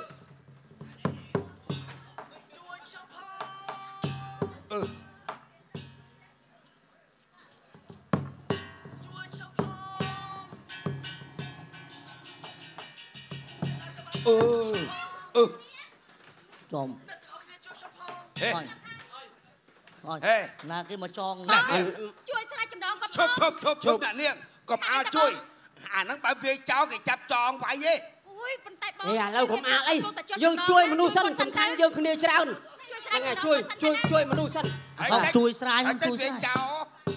ចំ
ហេ
ហេណាគេមកចងណា
ជួយស្រែកចម្ដងគាត់
ឈប់អ្នកនាងកុំអាលជួយអាហ្នឹងបើវាចោលគេចាប់ចងវាយទេ
អូយប៉ុន្តែបង
ឥឡូវកុំអាលអីយើងជួយមនុស្សសិនសំខាន់យើងគ្នាច្រើន ជួយមនុស្សសិន
ជួយស្រាយ
ហើយតែវាចោល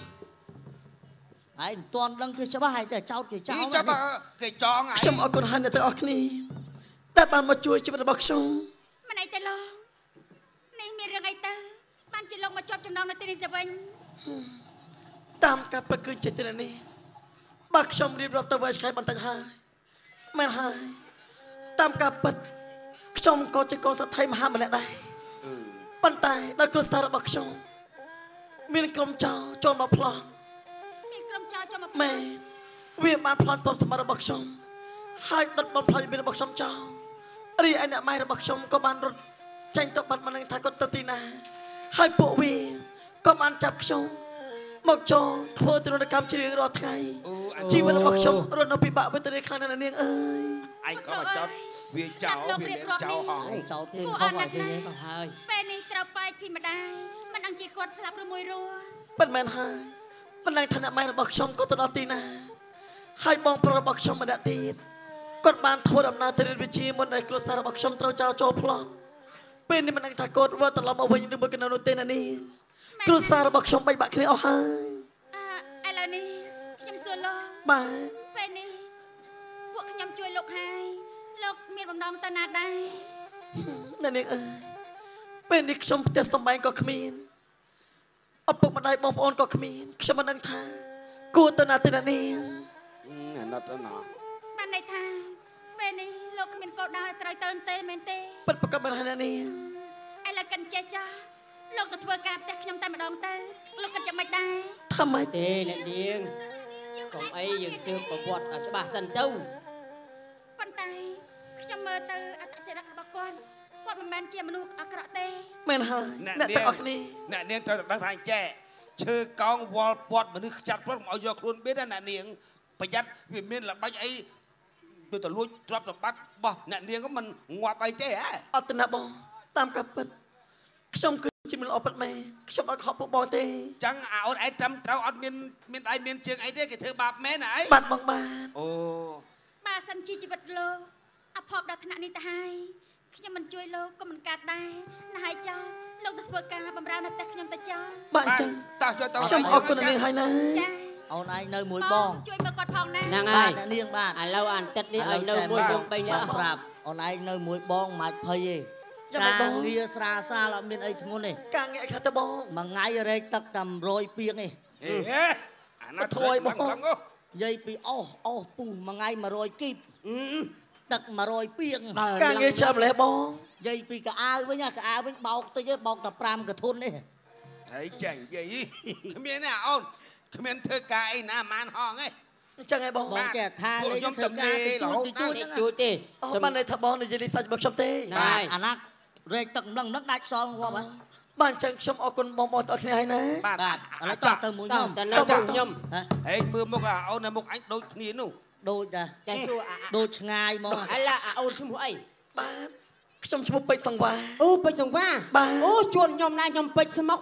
ហើយមិនទាន់ដឹងគេច្បាស់ហើយតែចោតគេចោល
ចាប់គេចងហើយ
ខ្ញុំអរគុណហើយអ្នកទាំងអស់គ្នាដែលបានមកជួយជីវិតរបស់ខ្ញុំ
មិនអីទេលោកនេះមានរឿងអីទៅបានជាលោកមកជាប់ចំណងនៅទីនេះទៅវិញ
តាមការប្រគឺចិត្តនេះបើខ្ញុំរៀបរាប់ទៅវិញឆ្កែបន្តិចហើយមែនហើយតាមការពិតខ្ញុំក៏ជាកូនសត្វថៃមហាម្នាក់ដែរប៉ុន្តែដោយគ្រួសាររបស់ខ្ញុំមានក្រុមចៅចូលមកប្លន់
មានក្រុមចៅចូលមក
មែនវាបានប្លន់ទប់សម្បត្តិរបស់ខ្ញុំហើយដុតបំផ្លាញមានរបស់ខ្ញុំចោលរីឯអ្នកម៉ែរបស់ខ្ញុំក៏បានរត់ចេញទៅបាត់មិនដឹងថាគាត់ទៅទីណាហើយពួកវាក៏បានចាប់ខ្ញុំមកចងធ្វើទរណកម្មជារៀងរាល់ថ្ងៃជីវិតរបស់ខ្ញុំរត់នៅពិបាកវេទនាខ្លាំងណាស់នាងអើយ
ឯងក៏មកចោលវាចោលវាមានចោលហង
ចោតគេខំឲ្យគេ
ទៅហើយ
ពេលនេះត្រូវបែកពីម្ដាយមិនដឹងជាគាត់ស្លាប់ឬមួយរស់
ប៉ុន្មានហើយមិនដឹងថាអ្នកម៉ែរបស់ខ្ញុំក៏ទៅដល់ទីណាហើយបងប្រុសរបស់ខ្ញុំម្នាក់ទៀតគាត់បានធ្វើដំណើរទៅរៀនវិជ្ជាមុនឲ្យគ្រួសាររបស់ខ្ញុំត្រូវចោលចូលប្លន់ពេលនេះមិនដឹងថាគាត់វិលត្រឡប់មកវិញឬមកនៅនោះទេណានេះគ្រួសាររបស់ខ្ញុំបែកបាក់គ្នាអស់ហើយ
ឥឡូវនេះខ្ញុំសួរលោក
បាទ
ពេលនេះពួកខ្ញុំជួយលោកហើយលោកមានបំណងទៅណាដែរ
អ្នកនាងអើយពេលនេះខ្ញុំផ្ទះសម្បែងក៏គ្មានឪពុកម្ដាយបងប្អូនក៏គ្មានខ្ញុំមិនដឹងថាគួរទៅណាទៅណានាង
អាណិតទៅណា
បានន័យថាពេលនេះលោកគ្មានកោដៅត្រូវទៅទេមែនទេ
ពិតប្រកបមិនហើយណានាង
ឥឡូវកិនចេះចាស់លោកទៅធ្វើការផ្ទះខ្ញុំតែម្ដងទៅលោកគិតយ៉ាងម៉េចដែរ
ថាម៉េច
ទេអ្នកនាងកុំអីយើងស៊ើបប្រវត្តិឲ្យច្បាស់សិនទៅ
ប៉ុន្តែខ្ញុំមើលទៅអត្តចរិតរបស់គាត់មិនមែនជាមនុស្សអាក្រក់ទេ
មែនហើយអ្នកទាំងអស់គ្នា
អ្នកនាងត្រូវតែដឹងថាអញចេះឈើកោងវល់ពាត់មនុស្សខ្ចាត់ព្រោះមកឲ្យយកខ្លួនបៀតណាអ្នកនាងប្រយ័ត្នវាមានល្បិចអីទៅទៅលួចទ្រព្យសម្បត្តិរបស់អ្នកនាងក៏មិនងាប់អីទេហ៎
អត់ទៅណាបងតាមការពិតខ្ញុំគឺជាមនុស្សអត់ពិតមែនខ្ញុំអត់ខកពួកបងទេ
ចឹងអាអូនឯងត្រឹមត្រូវអត់មានដៃមានជើងអីទេគេធ្វើបាបមែនណាអី
បាទបងបាទ
អូ
បើសិនជាជីវិតលោកអភ័ព្វដល់ថ្នាក់នេះទៅហើយខ្ញុំមិនជួយលោកក៏មិនកាត់ដែរណាហើយចោលលោកទៅធ្វើការបម្រើនៅផ្ទះខ្ញុំទៅចោល
បាទអញ្ចឹង
តោះយកទៅ
ខ្ញុំអរគុណនាងហើយណា
ចា
អូនឯងនៅមួយបង
ជួយមើលគាត់ផងណា
ហ្នឹង
បា
ហើយ
ទអ្នកនាងបាទ
ឥឡូវអានទឹកនេះឲ្យនៅមួយយើង3នាក់
ប្រាប់អូនឯងនៅមួយបងមិនអាចភ័យទេការងារស្រាលអត់មានអីធ្ងន់ទេ
ការងារខ្លះទៅបង
មួយថ្ងៃរែកទឹកតែ100ពាងទេ
អេអាណាធួយបងឡង
និយាយពីអូសពុះមួយថ្ងៃ100គីបទឹក100ពាង
ការងារចាំម្លេះបង
និយាយពីកៅអៅវិញកៅអៅវិញបោកតិចទេបោកតែ5កធុនទេ
ហើយចាញ់និយាយគ្មានណាអូនគ្មានធ្វើការអីណាម៉ានហងទេ
អញ្ចឹងឯងបង
បងចេះថាលេងធ្វើការតិចតួចហ្នឹង
ជួយទេ
អត់បានន័យថាបងនិយាយលេខសាច់របស់ខ្ញុំទេ
បាទអាណារែកទឹកម្លឹងហ្នឹងដាច់សល់ងាប់ហ៎
បាទអញ្ចឹងខ្ញុំអរគុណបងប្អូនទាំងអស់គ្នាហើយណា
បាទ
បាទឥឡូវចោះទៅមួយខ្ញុំ
ទៅនៅមួយខ្ញុំ
ហេមើលមុខអាអូននៅមុខអញដូចគ្នានោះ
ដូចតា
តែសួរ
ដូចឆ្ងាយមក
ឥឡូវអាអូនឈ្មោះអី
បាទខ្ញុំឈ្មោះពេជ្រសង្វា
អូពេជ្រសង្វាអូជួនខ្ញុំណាខ្ញុំពេជ្រស្មុក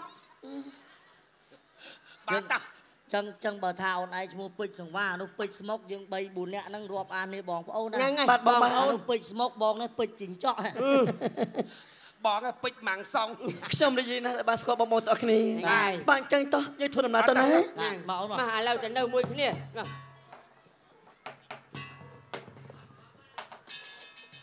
បាទតា
ចឹងបើថាអូនឯងឈ្មោះពេជ្រសង្វានោះពេជ្រស្មុកយើង3 4នាក់ហ្នឹងរាប់អាននេះបងប្អូនណា
ហ្នឹងហើយ
បាទបងបាទ
នោះពេជ្រស្មុកបងនេះពេជ្រជីងចក់
បងពេជ្រម៉ាំងសង
ខ្ញុំនិយាយណាស់បានស្គាល់បងប្អូនទាំងអស់គ្នាបាទអញ្ចឹងតោះយើងធ្វើដំណើរទៅណា
មកអូនមក
មកឥឡូវទៅនៅមួយគ្នា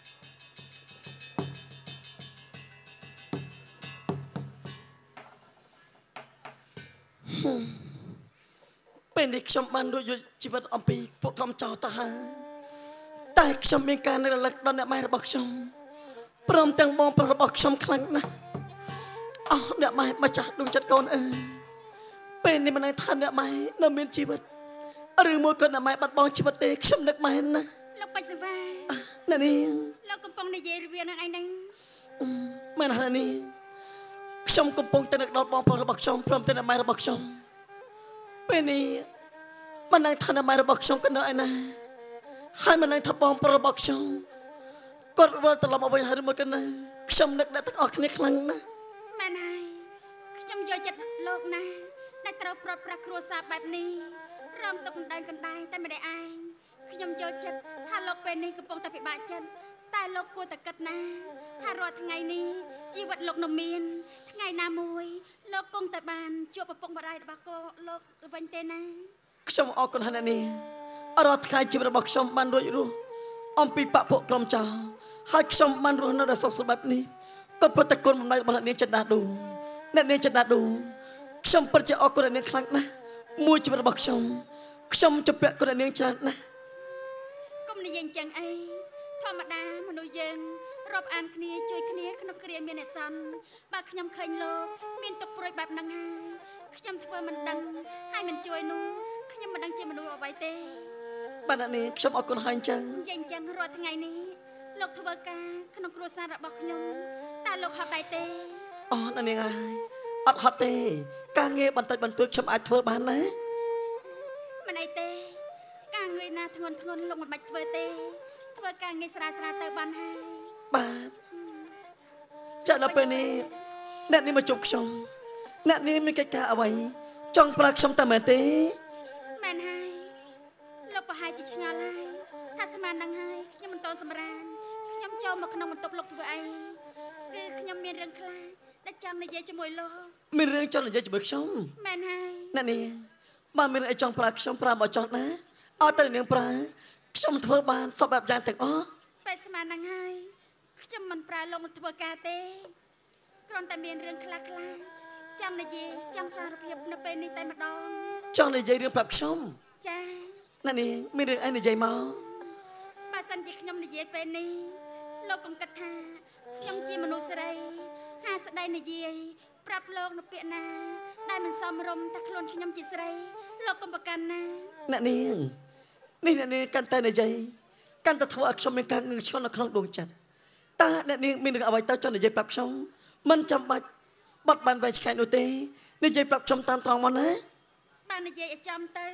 เป็นเด็กชมบันดูชีวิตอมปีพวกคำเจ้าตาหาแต่ชมมีการในระดับดอนเนี่ยไม่ระบบชมพร้อมแต่งมองประบบชมครั้งนะอ๋อเนี่ยไม่มาจากดวงจันทร์ก่อนเป็นในมันในท่านเนี่ยไม่นำมีชีวิตหรือมวยคนเนี่ยไม่บัดบองชีวิตเด็กชมเด็กไม่นะ
លោកបាច់សវ៉ា
นั่นนี่
លោកកំពុងនិយាយរវាងនឹងឯងហ្នឹង
មែនហើយនេះខ្ញុំកំពុងតែនឹកដល់បងប្អូនរបស់ខ្ញុំព្រមទាំងម៉ែរបស់ខ្ញុំពេលនេះមិនដឹងថាម៉ែរបស់ខ្ញុំក៏នៅឯណាហើយមិនដឹងថាបងប្អូនរបស់ខ្ញុំគាត់វិលត្រឡប់មកវិញហើយមកណាខ្ញុំនឹកអ្នកទាំងអស់គ្នាខ្លាំងណាស់
មែនហើយខ្ញុំយកចិត្តលោកណាស់ដែលត្រូវប្រត់ប្រាស់គ្រួសារបែបនេះរំទុកដៃកណ្ដាលតែមិនได้ឯងខ្ញុំយកចិត្តថាលោកពេលនេះកំពុងតែពិបាកចិត្តតែលោកគួរតែគិតណាថារាល់ថ្ងៃនេះជីវិតលោកនៅមានថ្ងៃណាមួយលោកគង់តែបានជួបប្រពន្ធបរាយរបស់កូនលោកទៅវិញទេណា
ខ្ញុំអរគុណហើយនេះរាល់ថ្ងៃជីវិតរបស់ខ្ញុំបានរួចរស់អំពីបពុក្រុមចៅហើយខ្ញុំបានរស់នៅដោយសុខសប្បាយនេះក៏ព្រោះតែគុណបំណងរបស់អ្នកនាងចិនដាឌូអ្នកនាងចិនដាឌូខ្ញុំពិតជាអរគុណអ្នកនាងខ្លាំងណាស់មួយជីវិតរបស់ខ្ញុំជំពាក់គុណអ្នកនាងច្រើនណាស់
កុំនិយាយអញ្ចឹងអីធម្មតាមនុស្សយើងរាប់អានគ្នាជួយគ្នាក្នុងគ្រាមានអ្នកសន្នបើខ្ញុំឃើញលោកមានទុកព្រួយបែបហ្នឹងហើយខ្ញុំធ្វើមិនដឹងហើយមិនជួយនោះខ្ញុំមិនដឹងជាមនុស្សអ្វីទេ
បាទនេះខ្ញុំអរគុណហើយអញ្ចឹង
រាល់ថ្ងៃនេះលោកធ្វើការក្នុងគ្រួសាររបស់ខ្ញុំតើលោកហត់ដែរទេ
អូអ្នកនាងហើយអត់ហត់ទេការងារបន្តិចបន្តួចខ្ញុំអាចធ្វើបានណា
មិនអីទេការងារណាធ្ងន់លោកមិនបាច់ធ្វើទេធ្វើការងារស្រាលទៅបានហើយ
បាទចាក់ដល់ពេលនេះអ្នកនេះមកជួបខ្ញុំអ្នកនេះមានកិច្ចការអ្វីចង់ប្រាប់ខ្ញុំតែមែនទេ
មែនហើយលោកប្រហែលជាឆ្ងល់ហើយថាស្មាននឹងហើយខ្ញុំមិនតន់សម្រានខ្ញុំចូលមកក្នុងបន្ទប់លោកធ្វើអីគឺខ្ញុំមានរឿងខ្លះដែលចង់និយាយជាមួយលោក
មានរឿងចង់និយាយជាមួយខ្ញុំ
មែនហើយ
អ្នកនេះបើមានអីចង់ប្រាប់ខ្ញុំប្រាប់មកចោះណាអត់តែនាងប្រើខ្ញុំធ្វើបានសពបែបយ៉ាងទាំងអស់
ពេលស្មាននឹងហើយខ្ញុំមិនប្រើលោកមកធ្វើការទេគ្រាន់តែមានរឿងខ្លះចង់និយាយចង់សារភាពនៅពេលនេះតែម្ដង
ចង់និយាយរឿងប្រាប់ខ្ញុំ
ចា
អ្នកនេះមានរឿងអីនិយាយមក
បើសិនជាខ្ញុំនិយាយពេលនេះលោកកុំគិតថាខ្ញុំជាមនុស្សស្រីហាស្ដីនិយាយប្រាប់លោកនៅពាក្យណាដែលមិនសមរម្យតែខ្លួនខ្ញុំជាស្រីលោកកុំប្រកាន់ណា
អ្នកនាងនេះអ្នកនាងកាន់តែនិយាយកាន់តែធ្វើឲ្យខ្ញុំមានការងឿងឆ្ងល់នៅក្នុងដួងចិត្តតើអ្នកនាងមានរឿងអ្វីទៅចង់និយាយប្រាប់ខ្ញុំមិនចាំបាច់បត់បានវែងឆ្កែនោះទេនិយាយប្រាប់ខ្ញុំតាមត្រង់មកណា
បាននិយាយឲ្យចំទៅ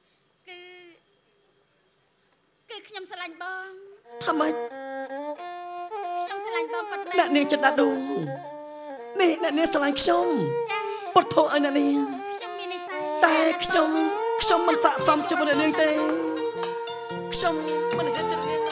គឺខ្ញុំស្រឡាញ់បង
ថាម៉េច
ខ្ញុំស្រឡាញ់បងគាត់មែន
អ្នកនាងចិនដាឌូនេះអ្នកនាងស្រឡាញ់ខ្ញុំ
ចា
ពុទ្ធោឲ្យអ្នកនាង
ខ្ញុំមាននិស្ស័យ
តែខ្ញុំមិនស័ក្តិសមជាមួយអ្នកនាងទេខ្ញុំមិនហ៊ានទៅនាង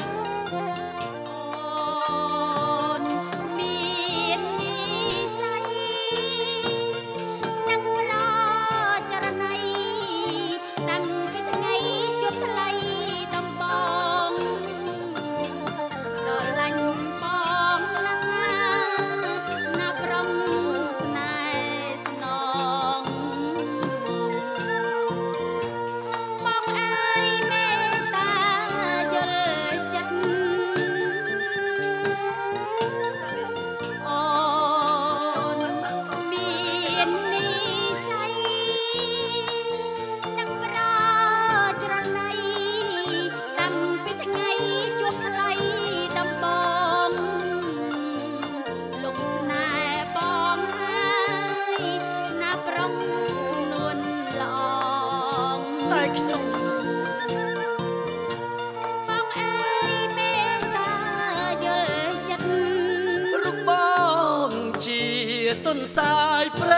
ទុនសាយព្រៃ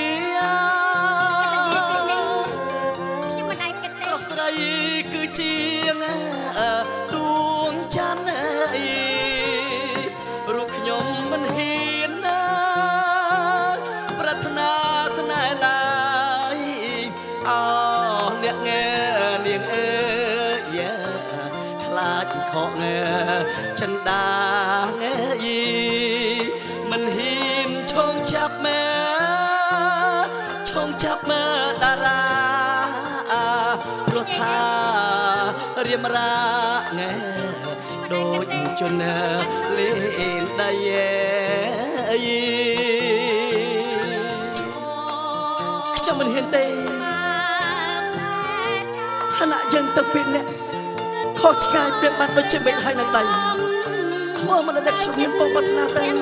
ខ្ញុំមិនដែរគិតទេ
ស្រស់ស្រីគឺជាងដួងច័ន្ទអីរូបខ្ញុំមិនហ៊ានណាប្រាថ្នាស្នេហ៍ឡើយអោអ្នកងើនាងអើយខ្លាចខកចិនដាងើយមិនហ៊ានឆោងចាប់មើតារ ra nghe đôi chân lên đây cho mình hiện tê thà nạ dân tập biệt nè khó chai việc bạn đôi chân mình hai nắng đầy thua mà là đẹp cho hiến phong bắt na tên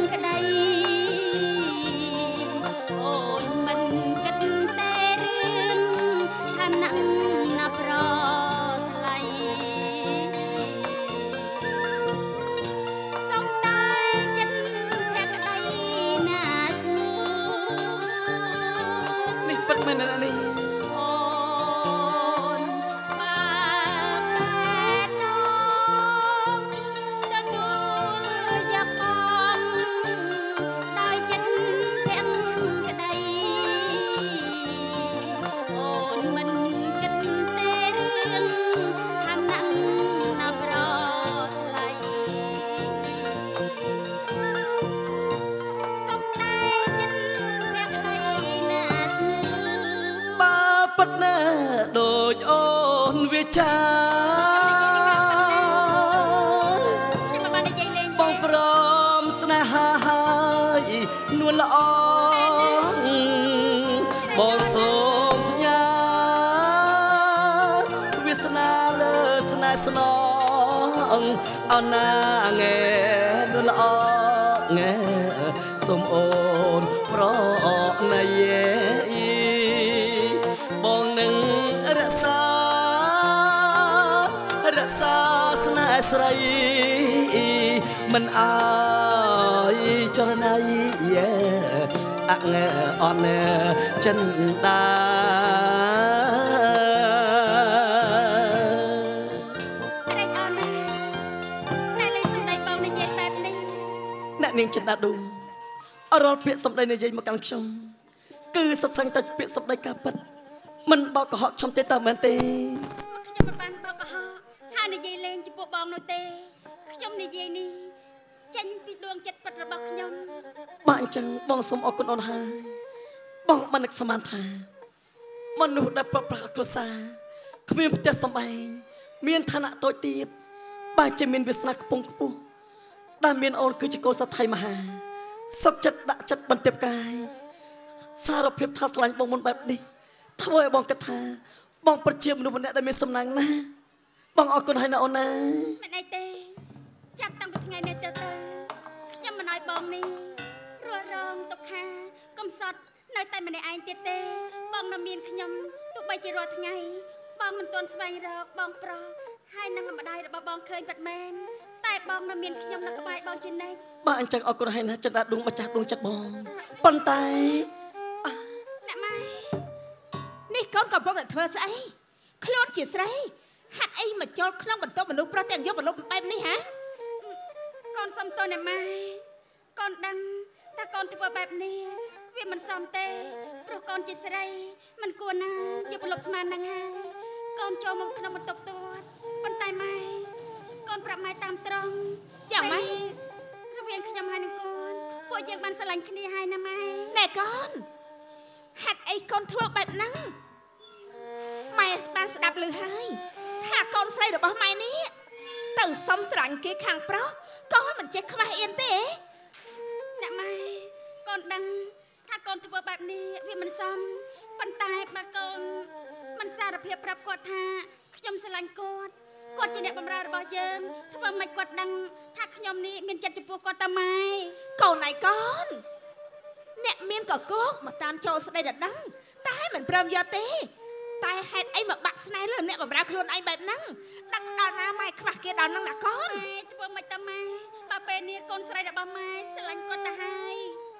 cha bong prom sna hai nuônละอបងសូមញ៉ាវាសនាលើស្នេហ៍ស្នងអណាងែនួនละอងែសូមអូនប្រណីបងនឹងរក្សាស្នេហ៍ស្រីមិនអើយចរណៃអងអនចិនដា
ត្រេកអរណាស់តែលេងសំដីបងនិយាយបែបនេះ
អ្នកនាងចិនដាឌូអរលពាក្យសំដីនិយាយមកកាន់ខ្ញុំគឺសិតសឹងតែពាក្យសំដីការពិតមិនបោកកុហកខ្ញុំទេតើមែនទេ
ខ្ញុំមិនបានបោកកុហកហើយនិយាយលេងចំពោះបងនោះទេខ្ញុំនិយាយនេះចេញពីដួងចិត្តពិតរបស់ខ្ញុំ
បាទអញ្ចឹងបងសូមអរគុណអូនហើយបងបាននឹកស្មានថាមនុស្សដែលប្រព្រឹត្តគ្រួសារគ្មានផ្ទះសម្បែងមានឋានៈតូចទាបបើជាមានវាសនាខ្ពង់ខ្ពស់ដែលមានអូនគឺជាកូនសត្វថៃមហាសុខចិត្តដាក់ចិត្តបន្ទាបកាយសារភាពថាស្រឡាញ់បងមុនបែបនេះធ្វើឲ្យបងគិតថាបងពិតជាមនុស្សម្នាក់ដែលមានសំណាងណាស់បងអរគុណហើយណាអូនណា
មិនអីទេចាប់តាំងពីថ្ងៃនេះទៅខ្ញុំមិនឲ្យបងនេះរស់រងទុក្ខាកំសត់នៅតែម្នាក់ឯងទៀតទេបងនៅមានខ្ញុំទោះបីជារាល់ថ្ងៃបងមិនទាន់ស្វែងរកបងប្រុសហើយនឹងម្ដាយរបស់បងឃើញពិតមែនតែបងនៅមានខ្ញុំនៅក្បែរបងជានិច្ច
បាទអញ្ចឹងអរគុណហើយណាចិនដាឌូងម្ចាស់ដួងចិត្តបងប៉ុន្តែ
អ្នកម៉ែ
នេះកូនកំពុងតែធ្វើស្អីខ្លួនជាស្រីហាត់អីមកចូលក្នុងបន្ទប់មនុស្សប្រុសទាំងយកបន្លប់បែបនេះហ៎
កូនសុំទោសអ្នកម៉ែកូនដឹងថាកូនធ្វើបែបនេះវាមិនសមទេព្រោះកូនជាស្រីមិនគួរណាយកបន្លប់ស្មានហ្នឹងហើយកូនចូលមកក្នុងបន្ទប់ទាត់ប៉ុន្តែម៉ែកូនប្រាប់ម៉ែតាមត្រង់
ចាំម៉ែ
រវាងខ្ញុំហើយនឹងកូនពួកយើងបានស្រឡាញ់គ្នាហើយណាម៉ែ
ណែកូនហាត់អីកូនធ្វើបែបហ្នឹងម៉ែបានស្ដាប់ឮហើយថាកូនស្រីរបស់ម៉ែនេះទៅសុំស្រឡាញ់គេខាងប្រុសកូនមិនចេះខ្មាស់អៀនទេ
អ្នកម៉ែកូនដឹងថាកូនធ្វើបែបនេះវាមិនសមប៉ុន្តែបើកូនមិនសារភាពប្រាប់គាត់ថាខ្ញុំស្រឡាញ់គាត់ជាអ្នកបម្រើរបស់យើងធ្វើម៉េចគាត់ដឹងថាខ្ញុំនេះមានចិត្តចំពោះគាត់តាម៉ែ
កូនឯកូនអ្នកមានកកកមកតាមចូលស្ដីដណ្ដឹងតែមិនព្រមយកទេតែហេតុអីមកបាក់ស្នេហ៍លើអ្នកបម្រើខ្លួនឯងបែបហ្នឹងដឹងដល់ណាម៉ែខ្វះគេដល់ហ្នឹងណាកូន
ធ្វើម៉េចតាម៉ែបើពេលនេះកូនស្រីរបស់ម៉ែស្រឡាញ់គាត់ទៅហើយ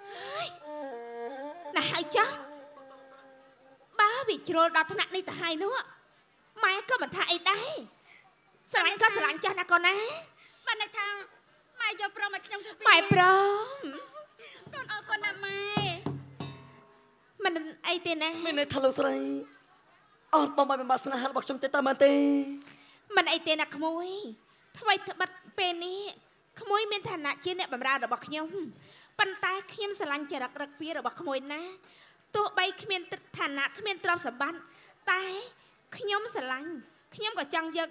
ណាហើយចាស់បើវិជ្រុលដល់ថ្នាក់នេះទៅហើយនោះម៉ែក៏មិនថាអីដែរស្រឡាញ់ក៏ស្រឡាញ់ចាស់ណាកូនណា
បានន័យថាម៉ែយកព្រមឲ្យខ្ញុំទៅពី
ម៉ែព្រម
កូនអរគុណណាស់ម៉ែ
មិនអីទេណា
មានន័យថាលោកស្រីអត់បងមិនបានស្នេហារបស់ខ្ញុំទេតើមែនទេ
មិនអីទេណាក្មួយថ្មីត្បិតពេលនេះក្មួយមានឋានៈជាអ្នកបម្រើរបស់ខ្ញុំប៉ុន្តែខ្ញុំស្រឡាញ់ចរិតរឹកវារបស់ក្មួយណាទោះបីគ្មានឋានៈគ្មានទ្រព្យសម្បត្តិតែខ្ញុំស្រឡាញ់ខ្ញុំក៏ចង់យក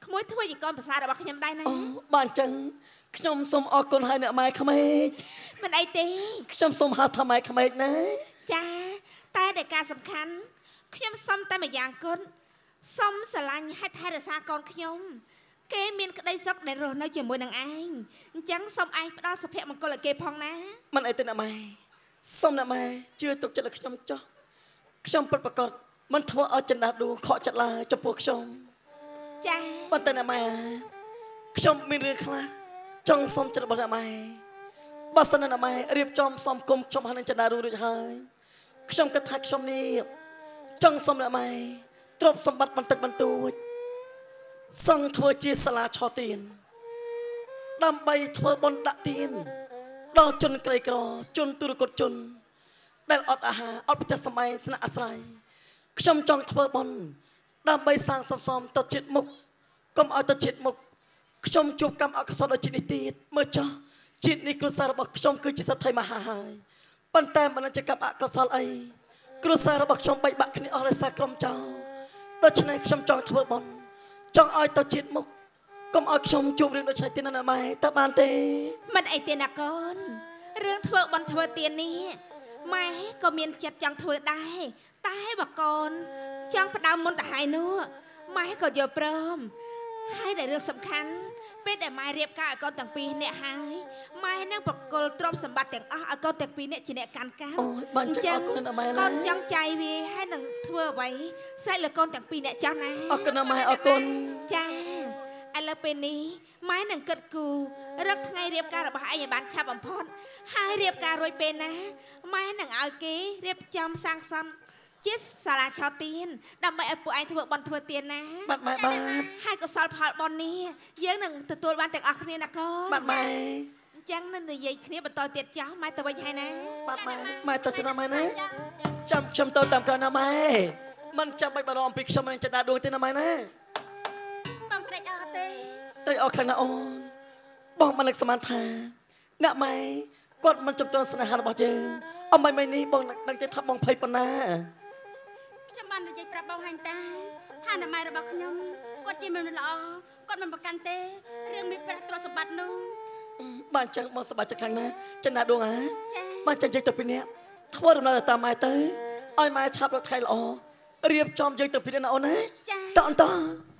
ក្មួយធ្វើជាកូនប្រសាររបស់ខ្ញុំដែរណា
បានចឹងខ្ញុំសូមអរគុណហើយអ្នកម៉ែក្មេក
មិនអីទេ
ខ្ញុំសូមហៅថាម៉ែក្មេកណា
ចាតែដែលការសំខាន់ខ្ញុំសុំតែម្យ៉ាងគុណសុំស្រឡាញ់ហេតុថែរក្សាកូនខ្ញុំគេមានក្តីសុខដែលរស់នៅជាមួយនឹងឯងអញ្ចឹងសុំឯងផ្ដល់សុភមង្គលឲ្យគេផងណា
មិនអីទេអ្នកម៉ែសូមអ្នកម៉ែជឿទុកចិត្តឲ្យខ្ញុំចុះខ្ញុំពិតប្រាកដមិនធ្វើឲ្យចិនដាឌូខកចិត្តឡើយចំពោះខ្ញុំ
ចា
ប៉ុន្តែអ្នកម៉ែខ្ញុំមានរឿងខ្លះចង់សុំចិត្តរបស់អ្នកម៉ែបើសិនអ្នកម៉ែរៀបចំសំគុំខ្ញុំហើយនឹងចិនដាឌូរួចហើយខ្ញុំគិតថាខ្ញុំនេះចង់សុំអ្នកម៉ែទ្រព្យសម្បត្តិបន្តិចបន្តួចសង់ធ្វើជាសាលាឆទានដើម្បីធ្វើបុណ្យដាក់ទានដល់ជនក្រីក្រជនទុរគតជនដែលអត់អាហារអត់ផ្ទះសម្បែងស្នាក់អាស្រ័យខ្ញុំចង់ធ្វើបុណ្យដើម្បីសាងសន្សំទៅជាតិមុខកុំឲ្យទៅជាតិមុខខ្ញុំជួបកម្មអកុសលដូចជានេះទៀតមើលចោះជាតិនេះគ្រួសាររបស់ខ្ញុំគឺជាសត្វថៃមហាហើយប៉ុន្តែមិនជាកម្មអកុសលអីគ្រួសាររបស់ខ្ញុំបែកបាក់គ្នាអស់ដោយសារក្រុមចៅដូច្នេះខ្ញុំចង់ធ្វើបុណ្យចង់ឲ្យទៅជាតិមុខកុំឲ្យខ្ញុំជួបរឿងដូចនេះទៀតណាម៉ែតើបានទេ
មិនអីទេណាកូនរឿងធ្វើបន់ធ្វើទៀននេះម៉ែក៏មានចិត្តចង់ធ្វើដែរតែបើកូនចង់ផ្ដើមមុនទៅហើយនោះម៉ែក៏យល់ព្រមហើយដែលរឿងសំខាន់ពេលដែលម៉ែរៀបការឲ្យកូនទាំងពីរនាក់ហើយម៉ែនឹងប្រគល់ទ្រព្យសម្បត្តិទាំងអស់ឲ្យកូនទាំងពីរនាក់ជាអ្នកកាន់កម្មអញ្ចឹងកូនចង់ចាយវាហើយនឹងធ្វើអ្វីស្រេចលើកូនទាំងពីរនាក់ចាស់ណា
អរគុណណាម៉ែអរគុណ
ចាឥឡូវពេលនេះម៉ែនឹងគិតគូររកថ្ងៃរៀបការរបស់ឯងឲ្យបានឆាប់បំផុតហើយរៀបការរួចពេលណាម៉ែនឹងឲ្យគេរៀបចំសាងសង់ជាសាលាឆទានដើម្បីឲ្យពួកឯងធ្វើបន់ធ្វើទានណា
បាទម៉ែបាទ
ហើយកុសលផលបន់នេះយើងនឹងទទួលបានទាំងអស់គ្នាណាកូន
បាទម៉ែ
អញ្ចឹងនឹងនិយាយគ្នាបន្តទៀតចោះម៉ែទៅវិញហើយណា
បាទម៉ែទៅឆ្នាំម៉ែណាចាំខ្ញុំទៅតាមក្រោយណាម៉ែមិនចាំបាច់បារម្ភអំពីខ្ញុំនឹងចិនដាឌូទេណាម៉ែណា
បងត្រេកអរទេ
ត្រេកអរខ្លាំងណាស់អូនបងមិននឹកស្មានថាអ្នកម៉ែគាត់មិនចំទល់ស្នេហារបស់យើងអមមិននេះបងនឹងទៅថាបងភ័យប៉ុណ្ណា
ខ្ញុំបាននិយាយប្រាប់បងហាញ់តាថាណម៉ែរបស់ខ្ញុំគាត់ជាមនុស្សល្អគាត់មិនប្រកាន់ទេរឿងមានប្រាក់ទ្រព្យសម្បត្តិនោះ
បានចឹងមកសប្បាយចិត្តខ្លាំងណាស់ចិនដាឌូហ៎បានចឹងយើងទៅពីនេះធ្វើដំណើរតាមម៉ែទៅឲ្យម៉ែឆាប់រកថៃល្អរៀបចំយើងទៅពីនេះណាអូនណា
ចា
តើអន្ត